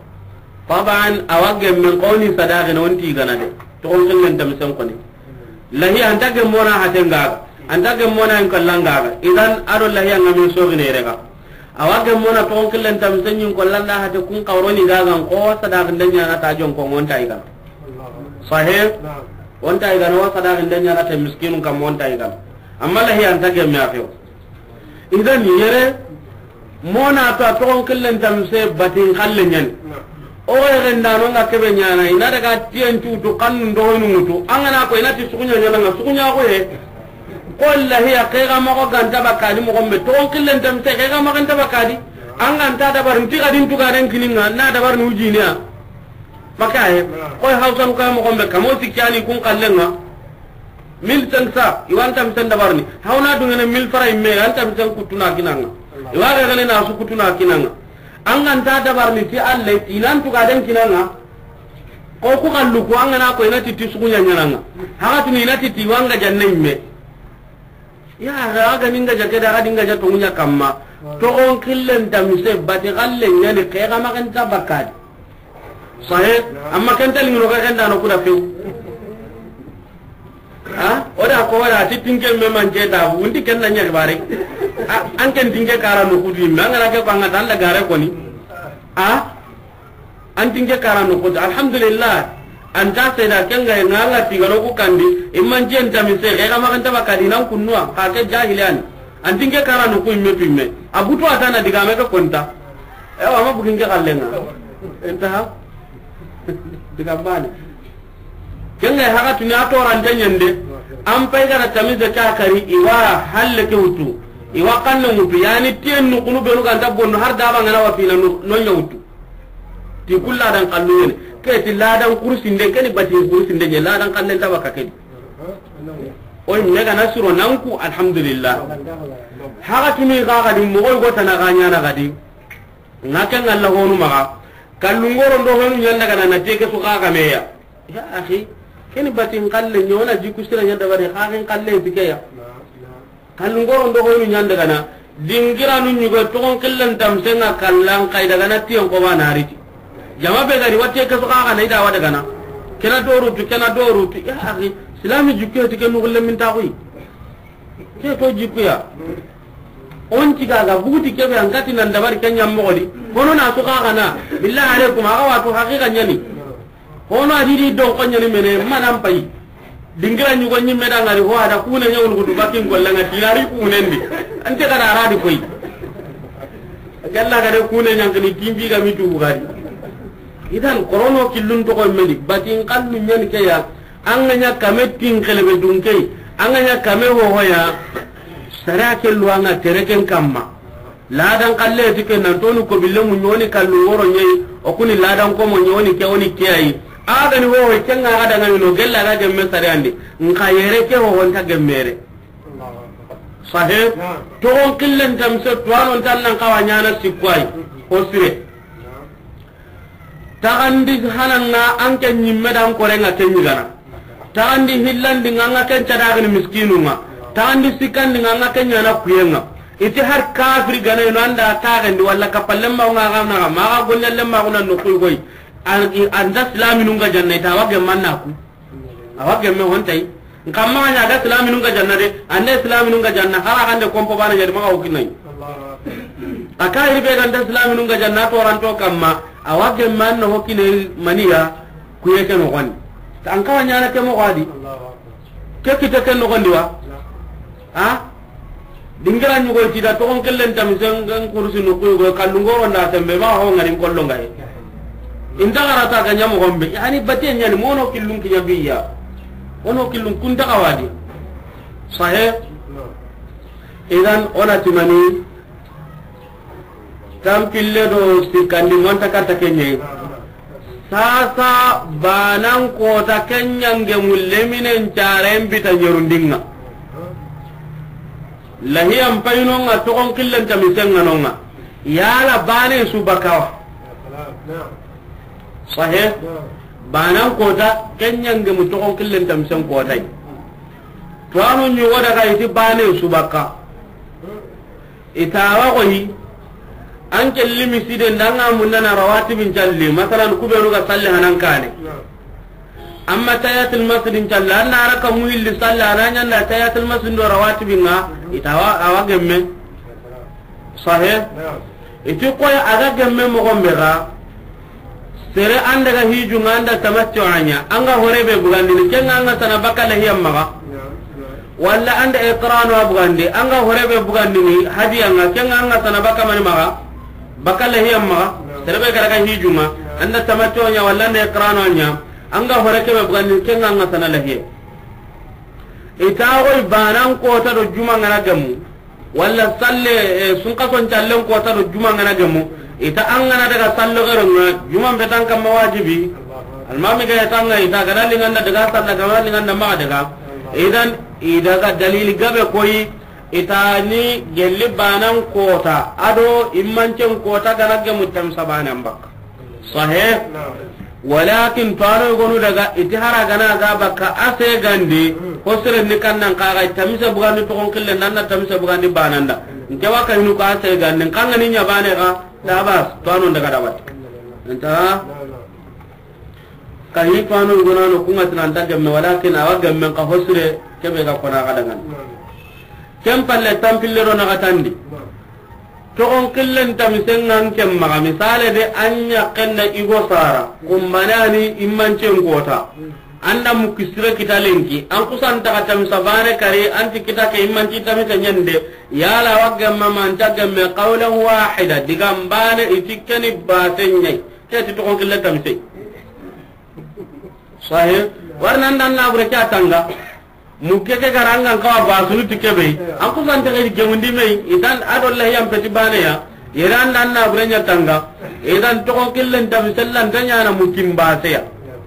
taban awagge men qawni sadaqina wonti ganade to on killen tam sen koni lahi anta ge mona hatenga anta ge mona en kallanga idan aro lahi anga min sogine rega awage mona to killen tam senyin kollanda hate kun qawroni gagan ko sadaqin danya na ta jon ko monta iga sahih wonta iga no sadaqin danya na ta miskinun kam monta iga amma lahi anta ge me afio idan yere mona to to killen tam se batin kallen nyen o renda no ngakebe nyana ina daga tien tu to kan ndo no mutu angana ko ina ti sukunya nyana nga sukunya ko he wallahi aqiqa ma ko ganta bakadi mo gombe to killen tam te ga ma ganta bakadi anganta da bar nti gadin tu garen kininga na da bar nu jinia makaye ko hausan ka mo gombe kamo tikani kun kallenga mil tansa iwan tam tan da barni hawna du ngene mil fara imme antam tan kutuna kinanga iwara gane na su kutuna kinanga anganta da barni ti alle tinan tu gaden kinanga ko ku kallu ko angana ko ina ti tisukunya nyanga haga tu ina ti tiwanga janne imme ya raga ninga jake da gadinga jato munya kamma to on killen tamise bati galle nyane kega makan tabakad sahih amma kan tali ngiro kan dano kuda few ha oda ko wala titinge me manje da wundi kan nanya bare an kan tinge kara no kudi mangara ke banga dalla gare ko ni ha an tinge kara no kudi alhamdulillah anta seda kenga ngala tigaro ku kandi imman jenta mi se ga ma kanta bakadi nan kunwa ka ke jahilan antinge karanu ku imme pimme abutu atana diga me ko konta e wa ma bugin ke kallenga enta diga bani kenga haga tuni atoran tanyende am pay gara tamize ka kari iwa halle ke utu iwa kanno mutu yani tiennu kunu benu kan tabonno har daba ngana wa fina no nyawtu ti kulla dan kallu yene keti ladan kursinde keni bati kursinde je ladan kallen tabaka kedi oy mega nasiro nanku alhamdulillah haga tuni gaga di mo go tana ganya na gadi ngaken Allah honu maga kallungoro ndo honu nyanda kana na teke su gaga meya ya akhi keni bati kalle nyona jikusira nyanda bari hagen kalle bikeya kallungoro ndo honu nyanda kana dingira nu nyugo to kon kallan tamsenga kallan kai daga na tiyon ko bana hariti jama be gari watte ke so ka na ida wada gana kena doru tu kena doru tu ya akhi islami jukke ti kenu gulle min ta koy ke to jikku ya on ti ga ga buti ke be angati nan dabar kenya mogodi hono na so ka kana billahi alaikum aga wa to hakika nyani hono adidi don ko nyani mene manam pai dingira nyugo nyimme da ngari ho ada kuna nyawul gudu bakin gollanga tilari kunendi ante kana aradi koy jalla gade kuna nyangani timbi ga mitu gadi idan korono killun to ko meli batin kallu nyen ke ya anganya kametin kelebe dunke anganya kame ho hoya sarake luanga tereken kamma ladan kalle tike nan tonu ko bille mun nyoni kallu woro nyei okuni ladan ko mo nyoni ke woni ke ayi aga ni wo kenga ga daga no gella ga gemme sare ande nka yere ke ho wonta gemmere sahih to on killen tam se to anon tan nan kawanya na sikwai ko sire taandi hananga anke nyimme dan ko renga tenyigana taandi hillandi nganga ken cada ga miskinunga taandi sikandi nganga ken nyana kuyenga iti har kafir gana no anda taagandi walla kapallem ma nga nga ma ga gollem ma kuna no kuy koy anda islaminu nga janna ta wage manna ku awage me hontai nkamma nya ga islaminu nga janna de anda islaminu nga janna hala kande kompo bana jadi ma ko kinai akai be ganda islaminu nga janna to ran to kamma awage manna ho kinai maniya ku yake no gon tan ka nya na ke mo gadi ke kita ken no gondi wa ha dingira nyugo tida to on kellen tam sengan kursi no ko go kallungo wanda tembe ma ho ngari kollo ngai inda garata ga nyamo gombe yani baten nyani mono killun kinya biya ono killun kunta kawadi sahih idan ona timani tam kille do sikandi monta kata kenye sasa banan ko ta kenyange mulleminen carem bita nyerundinga lahiyam paynonga togon killen tamisenga nonga yala bane subakawa sahih banan kota kenyange mu togon killen tamisen kota to anu nyu wada ga iti bane subaka itawa ko hi an kelli miside ndanga munana rawatibin jalli masalan kubenu ga salli hanan kane amma tayatul masjid challa na raka muhilli salla nanya na tayatul masjid do rawatibinga itawa awagemme sahih iti ko aga gemme mo gombe ga sere anda ga hiju nganda tamattu anya anga horebe bugandi ni kenga anga sana bakala hiyamma ga walla anda iqranu abugandi anga horebe bugandi ni hadiya nga kenga anga sana bakama ni maga bakala hiyamma ga sere be ga hiju nga anda tamattu anya walla anda iqranu anya anga horeke be bugandi kenga anga sana lahiye itawo banan ko ta do juma ngana gamu walla salle sun kason challen ko ta do juma ngana gamu ita angana daga sallo garonga juma betan kam wajibi almami ga tanga ita ga dalli nganda daga salla ga dalli nganda ma daga idan ida ga dalili gabe koyi ita ni gelli banan kota ado immancen kota ga nagge mutam sabana mbak sahih walakin taro gonu daga itihara gana ga baka ase gandi hosre ni kannan ka ga tamisa bugandi to kon kille nanna tamisa bugandi bananda nke waka hinu ka ase gandi kanga ni nyabane ga dabas tano daga dawat enta kahi tano gonu no kunga tan daga me walakin awaga men ka hosre kebe ga kona ga dangan kem palle tampille ro na gatandi to on killen tamisengan kem maga misale de anya kenna igo sara kummanani immancen kota anda mukisira kita lenki an kusan ta katam sabane kare anti kita ke immanci tamita nyande yala wagga mama taga me qawlan wahida digambane itikani batenye keti to on killen tamise sahih warnan dan na bure tanga mukeke garanga kawa basulu tikebe an kusan ta ke gemundi mai idan adolla yam peti bane ya iran dan na bure tanga idan to on killen tamisellan tanya na mukim base ya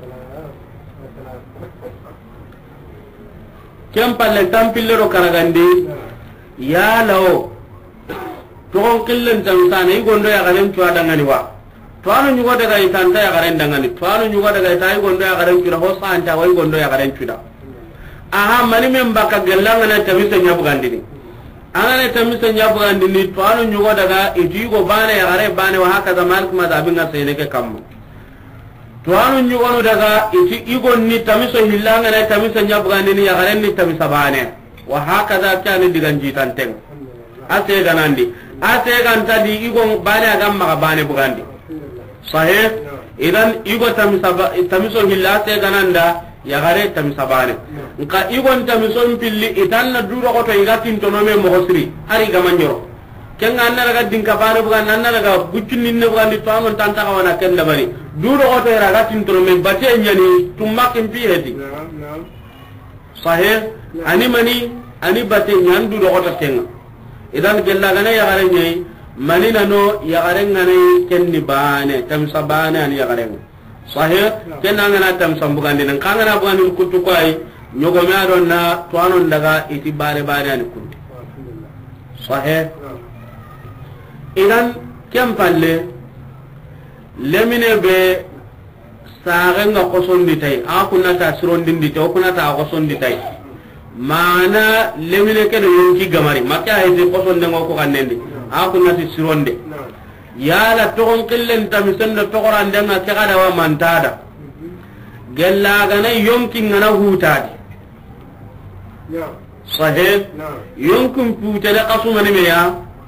kem palle tampillero karagandi ya lawo to on killen tam tane gondo ya garen to adangani wa to anu nyugo daga itanta ya garen dangani to anu nyugo daga itai gondo ya garen kira ho sa anta wai gondo ya garen kira aha mani men baka gellanga na tamisa nyabugandi ni ana tamisa nyabugandi ni to anu nyugo daga idigo bane ya gare bane wa haka zaman kuma da binga sai ne ke kammu to anu nyugo daga iti igon ni tamiso hillanga na tamisa nyabugandi ni ya gare ni tamisa bane wa haka da kyani diganji tanteng ase ganandi ase ganta di igon bane agam maka bane bugandi sahih idan igo tamisa tamiso hillase gananda ya gare tamisa bane nka igon tamison pilli itanna duro ko to igatin to no me mo hosri ari gamanyoro kenga anna daga dinka bana buga anna daga guccuni ne buga ni to amon tanta ka wana kenda bari duro ko to ira gatin to no me bate nyani tumma kin pi hedi sahih ani mani ani bate nyan duro ko to kenga idan gella gana ya gare nyai manina no ya gare ngane kenni bane tam sabane ani ya gare sahih kenna ngana tam sambugandi nan kanga na buga ni kutu ko ay nyogo me adon na to anon daga iti bare bare ani kunti sahih idan kem palle lemine be sarenga kosondi tay akuna ta surondindi to kuna ta kosondi tay mana lemine ke do yonki gamari makya hede kosonde ngoko kanende akuna ti suronde yala to on killen tamisendo to qorande nga ke kada wa mantada gella gana yonki ngana hutadi sahih yonkum putele qasumani meya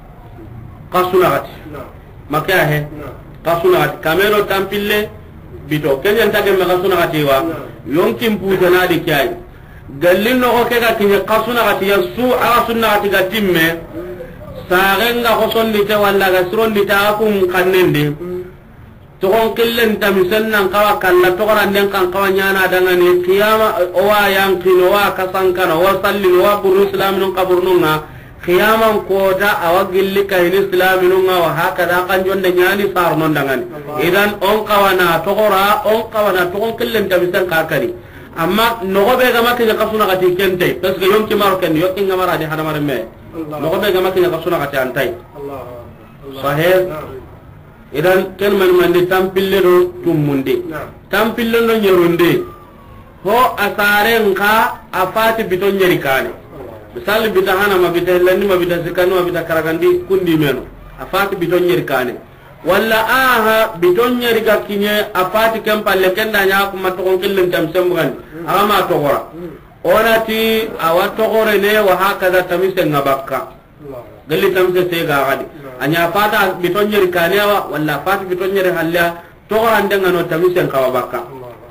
qasunati makya he qasunati kamero tampille bito kenyan tage me qasunati wa yonkim putana di kyai gallin no ko ke ga tinye qasunati yasu ala sunnati ga timme sarenga ko sondi te walla ga surondi ta akum kannende to on killen tamisannan kawa kala to garanden kan kawanya na dangane qiyama o wa yankino wa kasankana wa sallin wa buru islamin qabrununga qiyaman koda awagilli kahin islaminunga wa hakada kan jonde nyani sar non dangane idan on kawana to gora on kawana to on killen tamisan ka kari amma nogo be ga makina kasuna gati kente parce que yonki maroken yonki ngamara di hada marme nogo be ga makina kasuna gati antai allah sahih idan ken man man di tampille do tumundi tampille no nyerunde ho asare nka afati biton nyeri kane misal bitahana mabita lani mabita sikanu mabita karagandi kundi meno afati biton nyeri kane walla aha biton nyeri gakinye afati kempalle kenda nya ko matokon killen tam sembugan ama togora onati awatogore ne wa hakada tamise ngabakka galli tamise se ga gadi anya fata biton nyeri kanewa walla fati biton nyeri halla togora ndenga no tamise ngabakka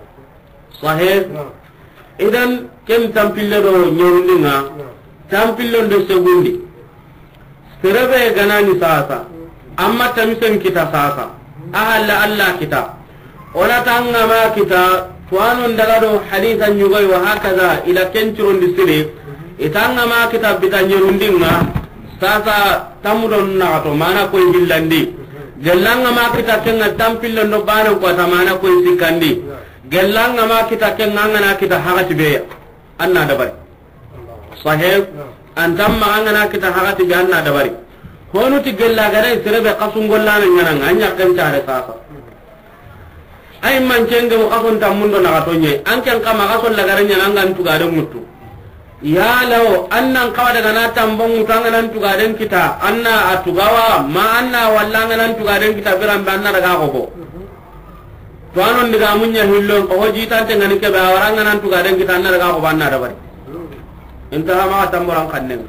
sahih idan kem tampille do nyerundinga tampille do segundi serebe ganani sasa amma tamisen kita sasa ahalla allah kita ona tanga ma kita tuanon daga do hadithan nyugay wa hakaza ila kenchuron disiri itanga ma kita bitanyerundinga sasa tamudon na to mana ko hillandi gellanga ma kita kenga tampille no bana ko tamana ko sikandi gellanga ma kita kenga ngana kita hagati be anna dabari sahih antamma ngana kita hagati be anna dabari honu ti gella gare serebe qasungollana ngana nganya kan tare sasa ay man cenge mo qasun tamundo na gatonye an kan kama qasun la gare nyana ngan tu gare mutu ya law annan kawa daga na tambon mutanga nan tu gare kita anna atugawa ma anna wallanga nan tu gare kita biran banna daga gobo to anon diga munya hillo ko hoji tante ngani ke ba waranga nan tu gare kita anna daga gobo anna da bari inta ma tamboran kannen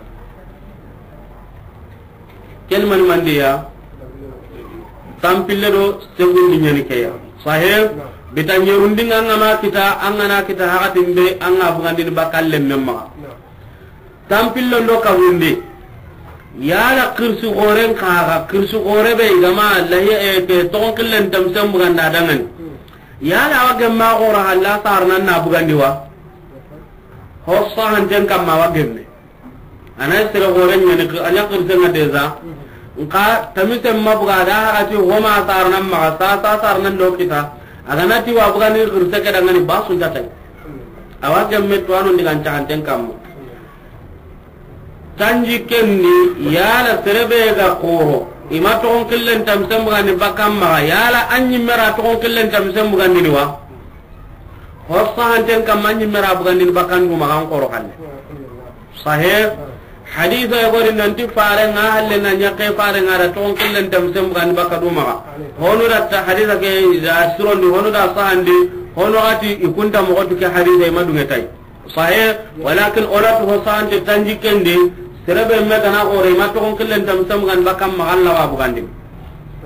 ken man mandiya tampille do segundi nyani keya sahih bitanye undinga ngama kita angana kita hakatimbe anga bugandi bakalle memma tampille do ka wundi yala kirsu goren kaga kirsu gore be gama lahiya e te ton killen tamsam buganda dangan yala wage ma gora halla sarna na bugandi wa hossa hanten kam ma wagemme ana sira goren nyani anya kirse ngadeza nka tamise mabuga da hati homa sarnan ma sa sa sarnan do kita agana ti wa buga ni kirse ke dangani basu jata awage metto anu digan canten kam tanji kenni yala serebe ga qoro ima to on killen tamise buga ni bakam ma yala anyi mera to on killen tamise buga ni wa hossa hanten kam anyi mera buga ni bakan mu ma kan qoro kanne sahih haditha yagori nanti farenga halle na nyake farenga ra ton killen tam sem gan bakaduma hono ratta haditha ke asron hono da sahandi hono ati ikunta mo gotu ke haditha e madunga tay sahih walakin oratu hosande tanji kende serebe me kana ore ma ton killen tam sem gan bakam ma Allah wa bugandi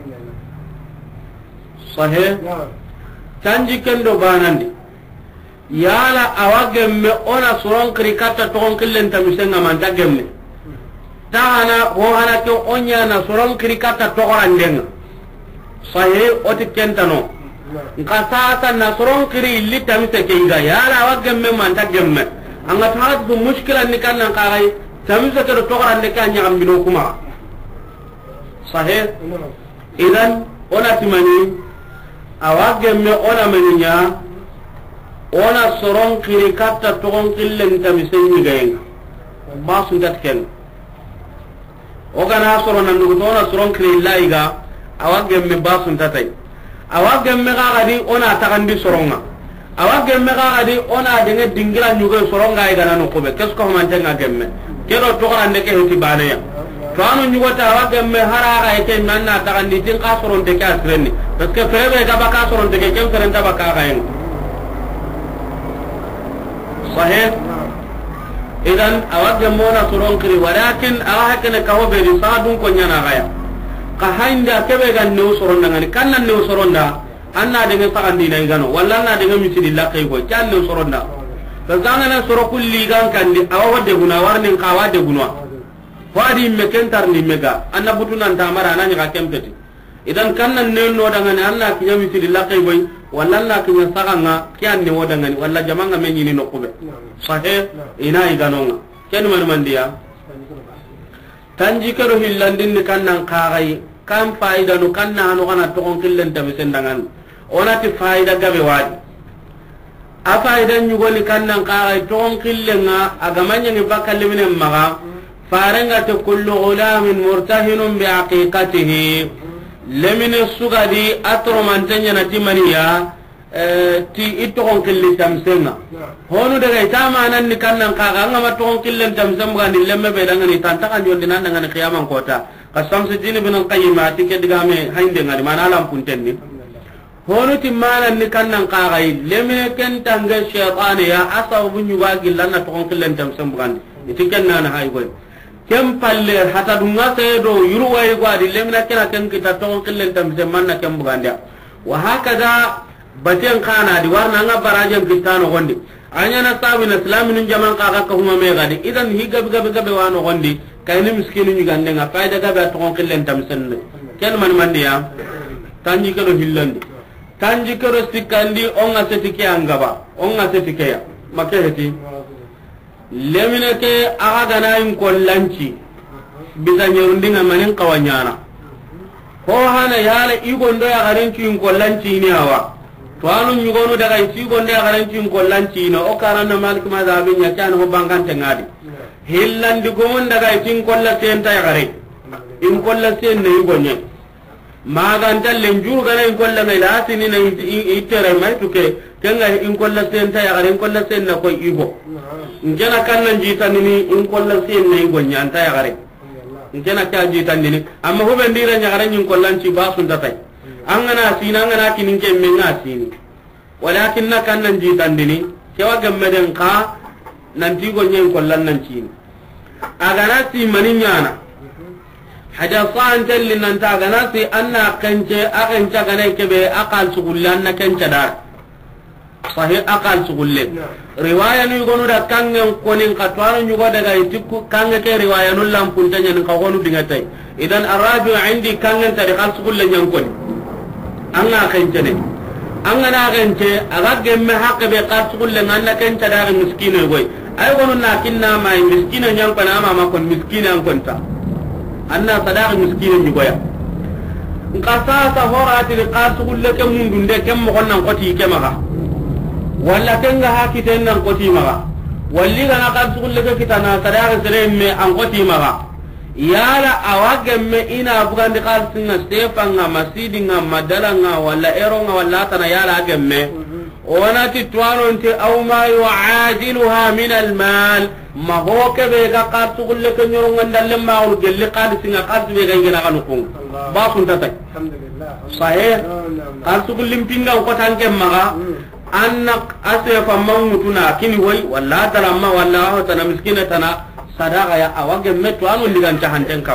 sahih tanji kendo banandi yala awagemme ona soron kri kata togon killen tamisenga man tagemme taana ho hana ke onya na soron kri kata togorandenga sahe oti kentano nka sasa na soron kri illi tamise ke iga yala awagemme man tagemme anga taat du mushkila ni kan nan qaray tamise ke togorande ka nyam bino kuma sahe idan ona timani awagemme ona meninya ona soron kiri katta togon killen tamisenni gayenga basu datken ogana soron nan dugo ona soron kiri laiga awagemme basu tatai awagemme ga gadi ona tagandi soronga awagemme ga gadi ona denge dingira nyugo soronga ida nanu kobe kesko man tanga gemme kero togorande ke hoti baneya to anu nyugo ta awagemme harara ete nanna tagandi tin ka soron de ka trenni parce que febe ga baka soron de ke kem ferenta baka gayenga صحيح اذن اوجمونا سرون كري ولكن اراهكن كهو بيدي صادون كونيانا غايا قهايندا كبيغان نيو سرون دغاني كان نيو سرون دا anna de sagandi nay gano walla anna de mi sidi lakay ko tan nيو سرون دا fazana soro kulli gan kandi awa de guna warni kawa de guna wadi mekentar ni mega anna butunan tamara nani ka kempeti idan kannan ne no daga ne Allah kinya mi sidi lakay boy walla Allah kinya saganga kian ne wodanga ni walla jamanga men ni no kube sahih ina iganonga ken man mandiya tanji kero hillandin ni kannan kagai kan faida no kanna no kana to on killen tabe sendangan onati faida gabe wadi a faida nyugo ni kannan kagai to on killenga agamanya ni bakalle minen maga farenga to kullu ghulamin murtahinun bi aqiqatihi lemine sugadi atro mantenya na timaniya ti itogon killi tamsenga honu daga itama nan ni kannan kaga ngama togon killen tamsenga ni lemme be daga ni tanta kan jondi nan daga ni qiyaman kota qasam sidin ibn qayyim ati ke diga me hainde ngari mana lam puntenni honu timana ni kannan kaga lemine ken tanga shaytan ya asabu nyuga gillanna togon killen tamsenga itiken nan hay goy kem palle hata dunga sedo yuru way gwadi lemna kena ken kita to killen tamse manna kem buganda wa hakaza baten kana di warna nga barajem kitano gondi anya na sabi na islamin jaman ka ka huma me gadi idan higa biga biga be wano gondi kayni miskinu ni gande nga faida ga ba to killen tamsen ken man mandiya tanji ko hillandi tanji ko stikandi onga setike angaba onga setike ya makeheti lemine ke aga gana in kollanci bisa nyerundinga manin kawanyana ko hana yala igondo ya garenci in kollanci ni hawa to anu nyugonu daga igondo ya garenci in kollanci no o karana malik mazhabin ya kan ho bangante ngadi hillandi gomon daga in kollase enta ya gare in kollase ne igonye maganta lenjuru gana in kollanga ila asini na itere mai tuke kenga in kollase enta ya gare in kollase na ko igo ngena kannan jitan ni in kollan sen ne gonya anta ya gare ngena ka jitan ni amma ho be ndira nya gare nyin kollan ci ba sun tatai angana sina angana kinin ke men ngasini walakin na kannan jitan ni ke wa gammeden ka nan ti gonya in kollan nan ci agana si maninyana haja san talli nan ta agana si anna kanje akan ta gane ke be akal sugullan na kanje da sahih akal sugulle riwaya ni gonu da kangen konin katwano nyugo daga itikku kange ke riwaya no lampun tanya ni ka gonu dingatai idan arabi indi kangen tari khal sugulle nyang koni anga kanjene anga na gante aga gemme hakka be khal sugulle nganna kan tada miskine goy ay gonu na kinna mai miskine nyang kana mama kon miskine an konta anna sadaqa miskine nyugo ya ngasa sa horati li khal sugulle ke mundunde kem mo konnan koti ke maga walla kenga hakiten nan koti maga walli gana kan sugulle ke kitana sadaqa seremme an koti maga yala awagemme ina bugandi qalsinga stefanga masidinga madalanga walla eronga walla tana yala agemme onati twanonte aw ma yu'adiluha min almal ma hoke be ga qarsugulle ke nyoronga dalle maawul gelle qalsinga qalbe ga ngina kanu ko ba sun tata alhamdulillah sahih qarsugullim pinga ko tanke maga annak asefa mangutuna kini hoy walla talamma walla tana miskina tana sadaqa ya awage metu anu ligan tahanten kam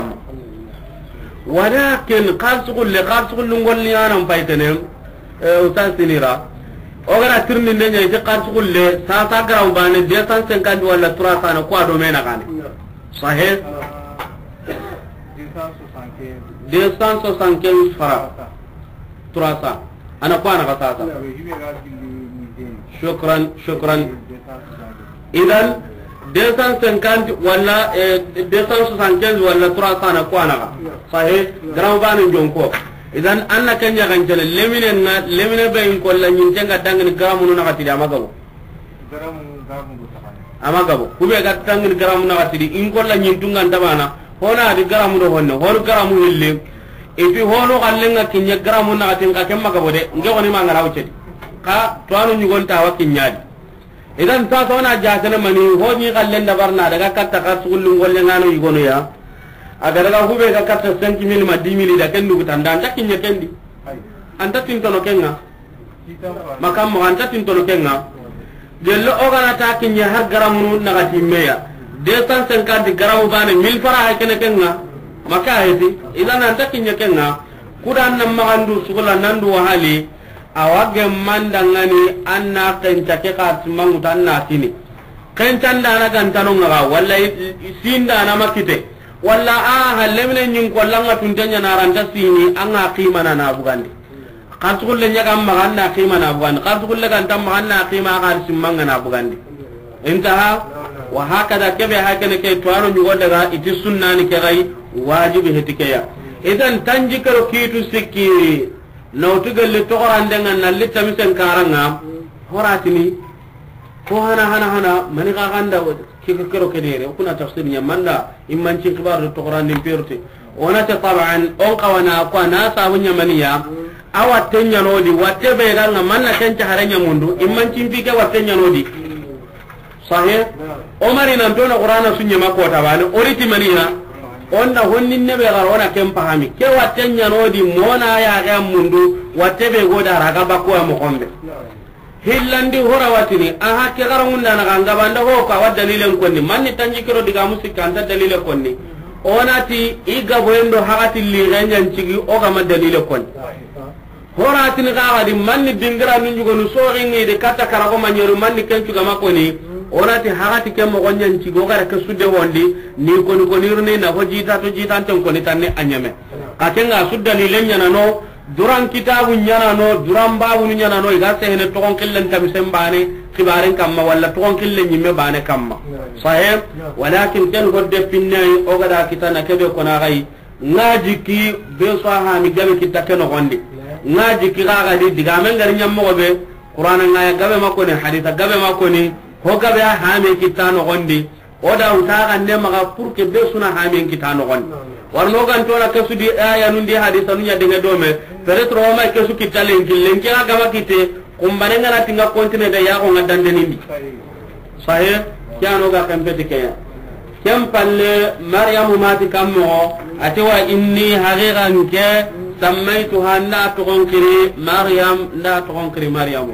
walakin qarsugul li qarsugul ngol ni anam baytene e usasinira ogara tirni ndenya ite qarsu kulle sa sa garam bane deux cent cinquante wala trois cents ko do mena kane sahih deux cent soixante-quinze francs trois cents ana ko ana kasasa shukran shukran idan deux cent cinquante wala deux cent soixante-quinze wala trois cents ko ana sahih garam bane jonko idan anna kanya ganjale lemine na lemine bayin ko la nyin tenga dangani garamu na katidi amagabo garamu garamu amagabo kube ga tangani garamu na katidi in ko la nyin tunga ndabana hona di garamu do honno hon garamu hille e fi hono kallenga kinya garamu na katinga kemma gabo de ngoni ma ngara wucedi ka to anu nyugon ta wakinyadi idan ta to na jatana mani honi kallen da barna daga katta ka sugullu golle ngano yugono ya agar ga hube ga katta cinq mille ma dix mille da kendu tanda anda kinya kendi anta tintono kenga makam mo anta tintono kenga gello ogana ta kinya har garamu na gati meya deux cent cinquante garamu bane mille fara ha kene kenga maka hedi idan anta kinya kenga kudan nam magandu sugula nandu wahali awage mandangani anna kenta ke ka timangu tanna tini kentanda na gantano ngaga walla sinda na makite walla a halemne nyin ko langa tuntanya naranta sini anga qimana na bugandi qartulle nyaga maganna qimana bugandi qartulle kan tam maganna qima kan simmanga na bugandi intaha wa hakada kebe hakene ke tuaro nyugo daga iti sunnani ke gai wajibi hetikeya idan tanji karo kitu sikki nawtugalle to qorandanga nalli tamisen karanga horatini ko hana hana hana mani ga ganda kike kero kedere kuna tafsir nyamanda imman ci kibar to Qur'an din perti ona ta taban on qawana ko na sabunya maniya awa tenya nodi watte be ga manna tenta haranya mundu imman ci fike watte nyanodi sahih omari nan to na Qur'ana sunya mako tabane oriti maniya onna honnin ne be ga ona kem pahami ke watte nyanodi mona ya ga mundu watte be goda raga bako mo kombe hillandi hora watini aha ke garangunda na ganga banda ho ka wa dalilen konni manni tanjikiro diga musika anta dalile konni onati iga boendo hagati li ganyan cigi o ga ma dalile konni hora tin ga wadi manni dingira nunjugo nu sori ni de kata karago manyeru manni kencu ga makoni onati hagati ke mo gonyan cigi o ga ka sudde wondi ni koni konirni na ho jita to jita tan koni tanne anyame ka kenga sudda ni lenya no duran kitabu nyana no duran babu nyana no iga sehne to kon killen tam sembane khibaren kamma wala to kon killen nyimme bane kamma sahib walakin ken godde pinne o gada kitana kebe kona gai ngaji ki be so ha mi gabe kitake no gondi ngaji ki ga di diga men gar nyammo be qur'an ngaya gabe makone haditha gabe makone ho gabe ha me kitano gondi o da utaga ne maga pour que be suna ha me kitano gondi warno gan to na kesu di aya nun di hadisa nunya denga dome peretro ma kesu kitalen killen kira gama kite kumbane ngana tinga kontine da ya ko ngadande nindi sahih kiano ga kampe dikeya kem palle maryamu mati kammo atwa inni haqiqan ke sammaytuha na tuqonkiri maryam na tuqonkiri maryam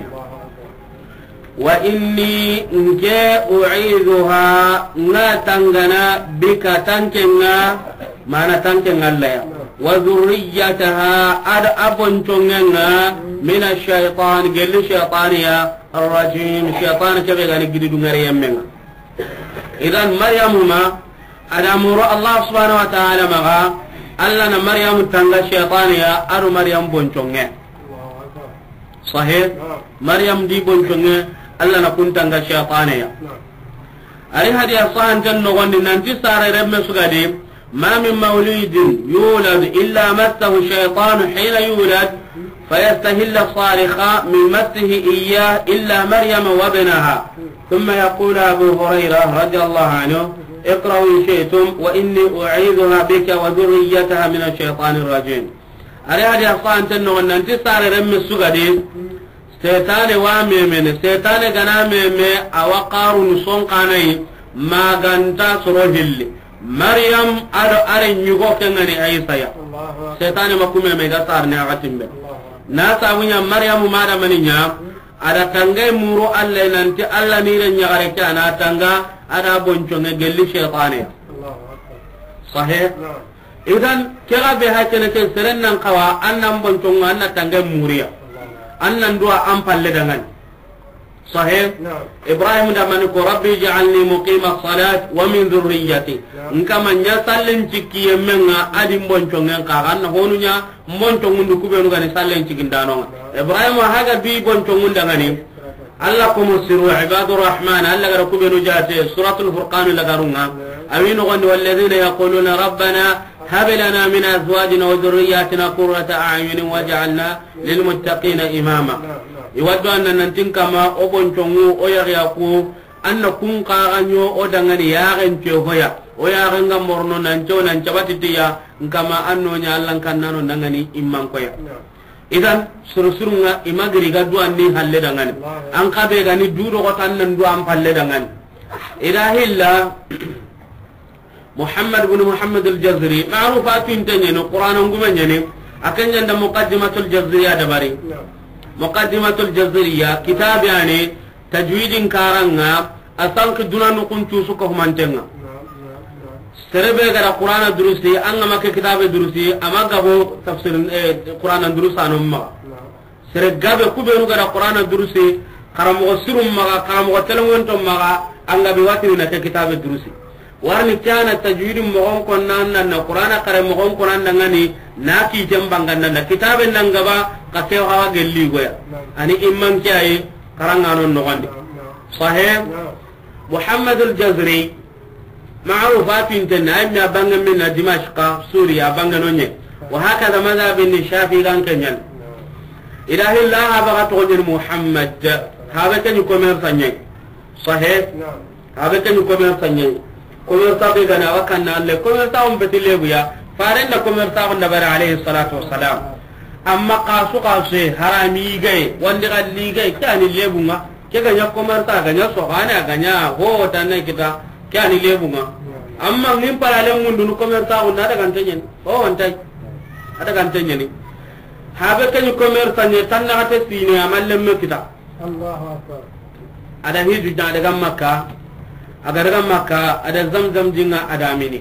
wa inni nke u'idhuha na tangana bika tankenga mana tankenga Allah wa dhurriyyataha ad abun tungenga min ash-shaytan gelli shaytaniya ar-rajim shaytan kebe gani gidi dungare yemmenga idan maryamu ma adamuru Allah subhanahu wa ta'ala maga Allah na maryamu tanga shaytaniya aru maryam bonchonge sahih maryam di bonchonge Allah na kuntanga shaytaniya ari hadiya sahan janno gondi nanti sare remme sugadi ما من مولود يولد إلا مسه الشيطان حين يولد فيستهل الصارخة من مسه إياه إلا مريم وابنها ثم يقول أبو هريرة رضي الله عنه اقرأوا إن شئتم وإني أعيذها بك وذريتها من الشيطان الرجيم أري هذه أصلا أنتنه أن أنت صار رم السجدي سيطان وامي من سيطان قنامي من أوقار نصون قاني ما قنتا سرهل مريم أر أر نيجو كنغني عيسى يا سيطان ما كم يميجا صار نعاتم به ناس أبونا مريم ما رمنيا ada tangga muru Allah nanti Allah nire nyagare kana tangga ada bonconge gelli syaitan ya sahih idan kira be hakene ke serennan kawa annam bonconga anna tangga muriya annan dua am palle dangan صحيح إبراهيم لما نقول ربي جعلني مقيم الصلاة ومن ذريتي نكما نسلم تكي يمنا أدي مبنشون قاغان هونيا مبنشون من دكوبينو غني سلم تكي دانون إبراهيم هذا بي بنشون من دغني الله كم سروا عباد الرحمن الله غركوبينو جاتي سورة الفرقان لغرونا أمين غند والذين يقولون ربنا هب لنا من أزواجنا وذرياتنا قرة أعين وجعلنا للمتقين إماما يود أن ننتين كما أبن شنو أو يغيقو أن نكون قاغنيو أو دنغني ياغن تيوهيا أو ياغن غمورنو ننشو ننشباتتيا كما أنو نيالان كنانو دنغني إمان كويا إذن سرسرنا إما غريغا دوان ني حل دنغني أنقا بيغاني دورو غطان نندو أم حل دنغني إذا هلا محمد بن محمد الجزري معروفات تنين القرآن نقومني أكن عند مقدمة الجزرية دبري مقدمة الجزرية كتاب يعني تجويد كارنا أصلا كدنا نكون توسكه منتنا سربي غير القرآن الدروسي أنا ما كتاب الدروسي أما قبو تفسير القرآن الدروس أنا سرق قبل كبير غير القرآن الدروسي كرام غسرهم ما كرام غتلون توم ما أنا بيواتنا كتاب الدروسي warni kana tajwid mo on nan na qur'ana kare mo on qur'an ngani naki jambanga nan kitabe nan gaba ka te hawa gelli goya ani imam kiyai karanga non no gandi sahih muhammad al-jazri ma'rufat intanna ibn banga min dimashq suriya banga nonye wa hakada madhhab al-shafi kan kenyan ilahi allah baga to muhammad haba kan ko mer tanye sahih haba kan ko mer tanye komerta be gana wakanna alle komerta on betile buya farenda komerta on nabara alayhi salatu wassalam amma qasu qasu harami gay wandi galli gay kani lebunga ke ganya komerta ganya sohana ganya ho tanne kita kani lebunga amma nim parale mundu no komerta on nada kan tanyen ho ontai ada kan tanyen ni habe kan komerta ne tanna hate sine amalle me kita Allahu akbar ada hiju daga makka agar ga makka ada zamzam jinga ada amini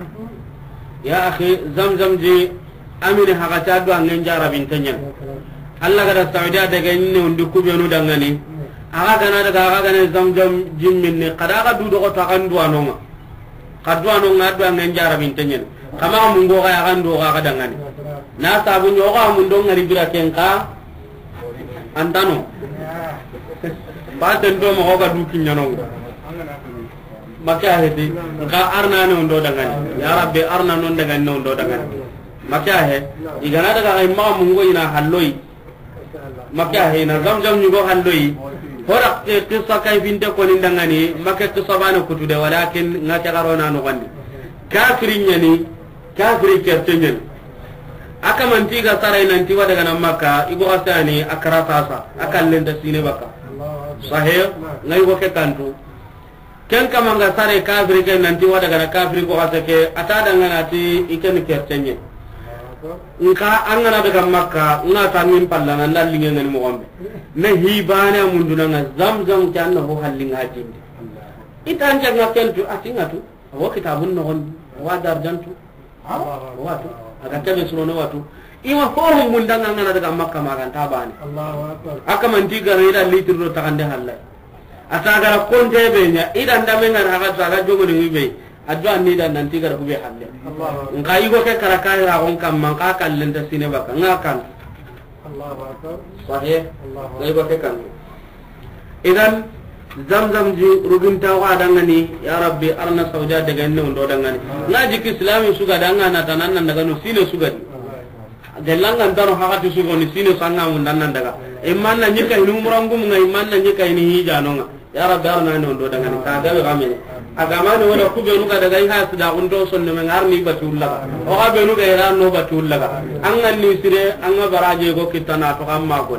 ya akhi zamzam ji amini hakata do angen jara bintanyen alla ga saudi daga inni undu kubenu dangani aga gana daga aga gana zamzam jimminni kada ga du do ko takan do anonga kaddo anonga do angen jara bintanyen kama mun go ga kan do ga dangani na sabu nyoga mun do ngari bira kenka antano ba den do mo ga du kinyano maka hedi ka arna no ndo dangani ya rabbi arna no dangani no ndo dangani maka he igana daga ay ma mungo ina halloi maka he na zamzam nyugo halloi hora ke qissa kay binte ko ni dangani maka qissa bana kutude walakin ngata garona no gandi kafirin yani kafiri kertenyen aka mantiga sarai nanti wada gana makka igo asani akara sasa akal lenda sine baka sahih ngai go ke tantu ken kama nga sare kafiri ke nanti wada gana kafiri ko asake atada ngana ti iken kertenye nka angana daga makka nga tamin pallana ndallinge ngani mo gombe ne hibana munduna nga zamzam tanno ho hallinga jindi itanja ngakentu atingatu wo kitabun no gon wadar jantu watu aga tabe suno watu iwa ko mundanga ngana daga makka magan tabani Allahu akbar aka mantiga rida litiro takande halai asagara konte benya idan damenga haga saga jogo ni be adwa ni dan nanti gara kube halle ngai go ke karakai ra gon kam man ka kallen da sine baka ngakan Allahu akbar sahih ngai go ke kan idan zamzam ji rugin ta wa dangani ya rabbi arna sauda daga ne ndo dangani ngaji ki islami suga danga na tanan nan daga no sine suga delangan daro haga tu suga ni sine sanna mun nan daga imman na nyika ni umrangum ngai imman na nyika ni hijano nga ya rabbi arna ne ndo dangani ka ga ga me agama ne wala ku be nu ga daga ha su da undo sonne men arni batulla o ga be nu ga ira no batulla ga an ngan ni sire an ga baraje go kitana to amma gon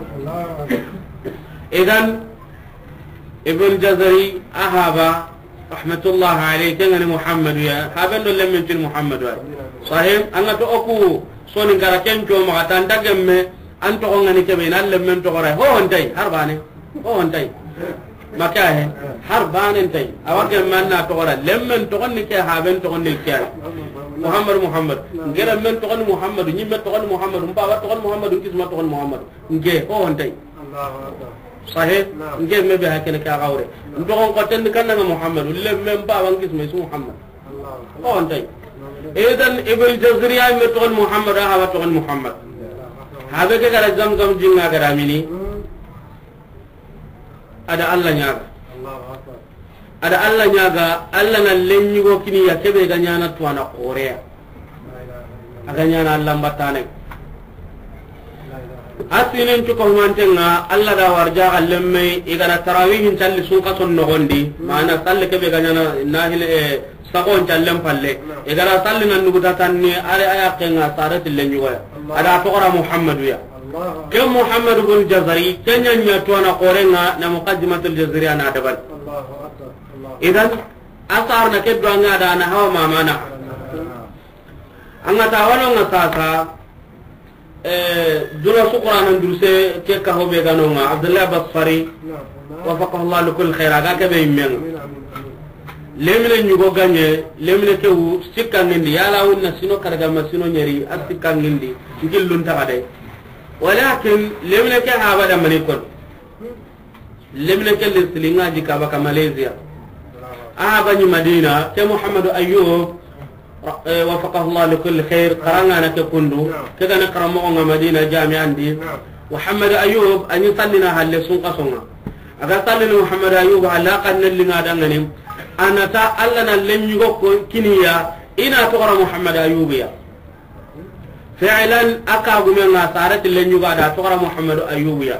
idan ibn jazari ahaba rahmatullah alayhi tangani muhammad ya habendo lemmen til muhammad wa sahib anga to oku soni ngara kenco ma tanda gemme an to ngani kebe nan lemmen to gore ho ontai harbane ho ontai makahe harbane entai awake manna to gore lemmen to onni ke haben to onni ke muhammad muhammad ngera men to onni muhammad nyimme to onni muhammad mba wa to onni muhammad kisma to onni muhammad nge ho ontai Allahu akbar sahih nge me be hakene ka gawre ndo gon ko tan kan nga muhammad le mem ba wan gis me su muhammad allah on tay idan ibn jazriya me to muhammad ha wa to muhammad habe ke gara zam zam jinga gara mini ada allah nyaga allahu akbar ada allah nyaga allah na lenni go kini ya kebe ga nyana to na korea aga nyana allah batane asinin to ko mantenga allah da warja gallemme igana tarawihin talli sunka son nogondi mana salle kebe ga nyana nahile e sakon tallem palle igana salli nan nuguta tanni are aya kenga sarati lenni go ada to qara muhammadu ya ke muhammad ibn jazari kenya nya to na korenga na muqaddimatul jazariya na dabal allahu akbar idan asar na ke duanga da na hawa mamana anga tawalo nga sasa eh dula su qur'an ndurse ke ka hobe ganonga abdullah basfari wafaqahu allah likul khair aga ke be men lemle nyugo ganye lemle ke wu sikangindi yala wonna sino karaga masino nyeri asikangindi ngillun tagade walakin lemne ke ha bada mani kon lemne ke lislinga jikaba ka malaysia ah bani madina ke muhammad ayyub wafaqahu allah likul khair qaranga na ke kundu ke kana karamo nga madina jami'an di muhammad ayyub ani sallina halle sun qasonga aga sallina muhammad ayyub ala qanna linga dangani anata alla na lemnyugo ko kiniya ina to qara muhammad ayyub ya فعلا أكابو من نصارت اللي نجوا دا تقرأ محمد أيوب يا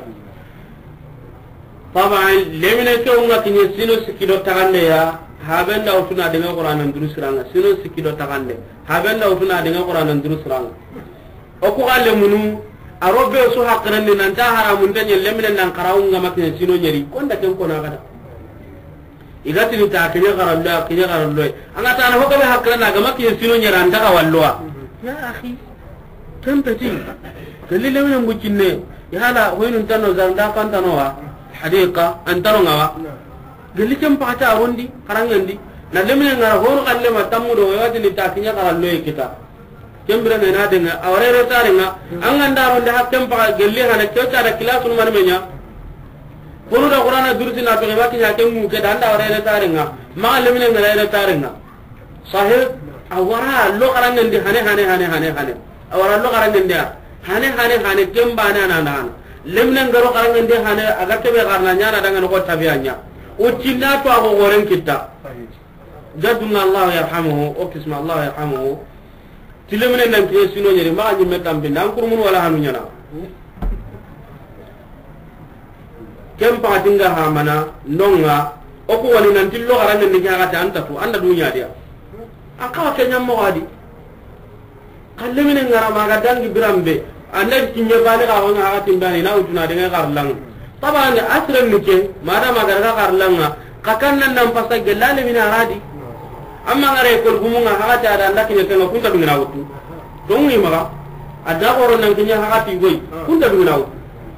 طبعا لمن كونغا كني سينو سكيدو تغاندي يا هابن دا وفنا دنگا قرآن ندرس رانغا سينو سكيدو تغاندي هابن دا وفنا دنگا قرآن ندرس رانغا أكو قال منو أروبي سو حقرن نانتا حرامون تنيا لمن نانقراونغا مكني سينو نيري كون دا كم كونا غدا igati ni ta kinya garalla kinya garallo anga ta na hokabe hakrana ga makki sino nyara anta walloa ya akhi tempeti kelile wena mbucinne yala hoynun tanno zanda kantano wa hadiqa antaro ngawa gelli kem paata rondi karangandi na lemine ngara hono kalle ma tamudo wati ni takinya karallo kita kembira na denga awrero tarenga anganda ronde hakkem pa gelli hana kyocha da kilasun man menya kono da qur'ana durti na to wati ya kemu ke danda awrero tarenga ma lemine ngara tarenga sahib awara lo karangandi hane hane hane hane hane awara lo garangen dia hane hane hane kembana na na lemne ngaro garangen dia hane aga kebe garna nyana dangan ko tabianya o cinna to ago goren kitta jaduna allah yarhamuhu o kisma allah yarhamuhu tilemne nan ke sino nyeri ma nyi metam bi nan kurmun wala hanu nyana kempa tinga ha mana nonga o ko wali nan tillo garangen ni ga ta anta to anda dunya dia akawa kenya mo wadi kalle mine ngara maga dangi birambe anda kinye bani ka wona ha timbani na utuna de ngarlang tabane asren nike mara maga ga garlanga kakannan nan pasa gelale mina radi amma ngare ko gumunga ha ta da anda kinye tan kunta dungina wutu dongi maga ada oro nan kinye ha ti goy kunta dungina wutu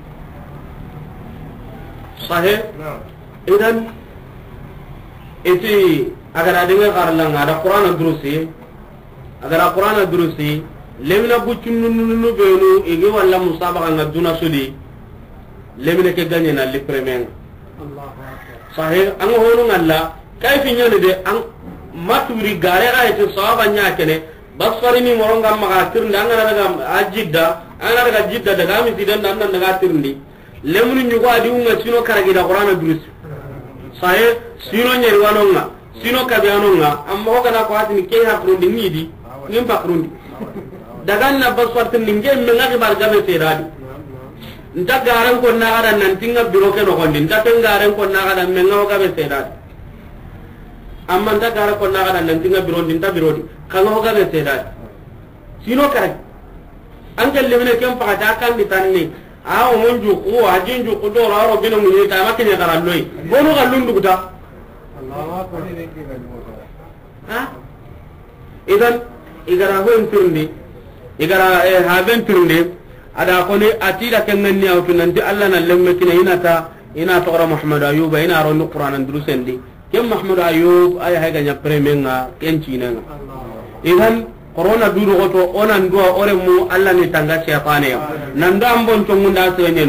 sahih idan iti agara de garlanga ada qur'an durusi agar Quran durusi lemina bucunu nunu benu igi wala musabaqa ngaduna sudi lemina ke ganye na li premier Allah sahih an hono ngalla kayfi nyane de an maturi gare ga ite sawaba nya kene basfari ni moronga maga tirnda ngana daga ajidda ana daga jidda daga mi sidan nan nan daga tirndi lemunu nyugo adi unga sino karagi da Quran durusi sahih sino nyeri wanonga sino kabe anonga amma ho kana ko hatini ke ha prundi ngidi ngim bakrundi daga na baswartin ninge menga ke bar gabe seradi nda garan ko na gara nan tinga biro ke no gondi nda ten garan ko na gara menga ho gabe seradi amma nda garan ko na gara nan tinga biro nda biro di kan ho gabe seradi sino kare an kelle mene kem pa ta kan ditanni a o monju ko ajinju ko do ro bino mu ni ta makine garan loy bonu galundu guta Allahu akbar ha idan igara hoen turndi igara e haben turndi ada ko ni atida kennan ni awtu nanti alla na lemme kina inata ina to muhammad ayub ina ro qur'an durusendi kem muhammad ayub ay hay ganya premenga kencinanga idan corona duru goto onan do ore mu alla ni tanga shaytane nan do ambon to munda senen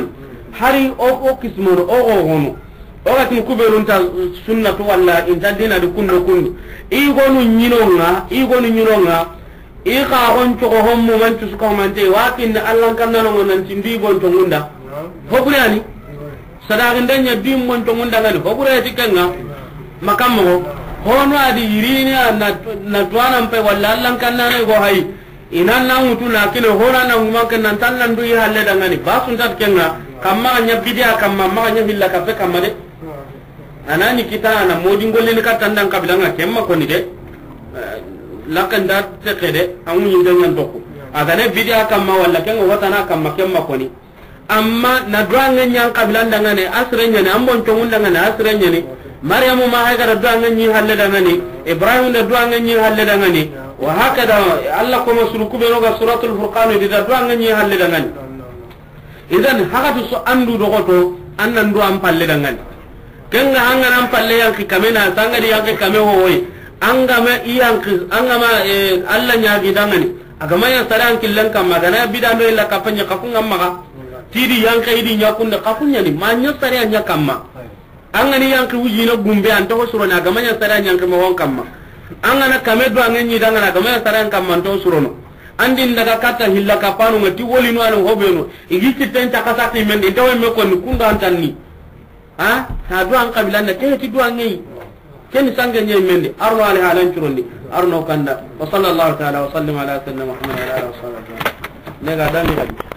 hari o o kismono o o hono o gati kuberun ta sunnatu walla inta dina du kunno kunno i gonu nyinonga i gonu nyinonga i ka hon to hommo man tu ko man te wakin Allah kan nan non tindi gon to ngunda hobulani sadaqin danya dim mon to ngunda ngal hobure tikenga makammo hono adi irini na na tuana mpe walla Allah kan nan go hay inan na mutu na kilo hona na nguma kan nan tan nan du yi halle dangani basun tat kenga kamma nya bidia kamma ma nya hilla ka fe kamma de anani kita na modi ngolle ni katandang kabilanga kemma ko ni de lakan da tekede amu yindan tokko aga ne bidia kamma walla kenga watana kamma kemma ko ni amma na dranga nyang kabilanda ngane asrenya ne ambon to ngunda ngane asrenya ne maryamu ma ha gara dranga nyi halle dangani ibrahim da dranga nyi halle dangani wa hakada allah ko masruku be no ga suratul furqan di da dranga nyi halle dangani idan hakatu so andu do goto annan do am palle dangani kenga hanga nan palle yang ki kamena sanga di yang ki kame hoy angama iyang ki angama Allah nya gidangani agama ya saran killan kam magana bidando illa kapanya kakunga maga tidi yang kai di nyakunda kakunya ni manya sare nya kamma angani yang ki wujina gumbe an to surona agama ya saran yang ki mawon kamma angana kame do angenyi dangana agama ya saran kamma to surono andin daga kata hilla kapanu ngati woli no anu hobeno igiti tenta kasati men de tawe me ko ni kunda antanni ha ta do an kabilanda te ti do angi ken sanga nyey mende arno ala halan turondi arno kanda wa sallallahu ta'ala wa sallim ala sayyidina muhammad wa ala alihi wa sahbihi ne ga dami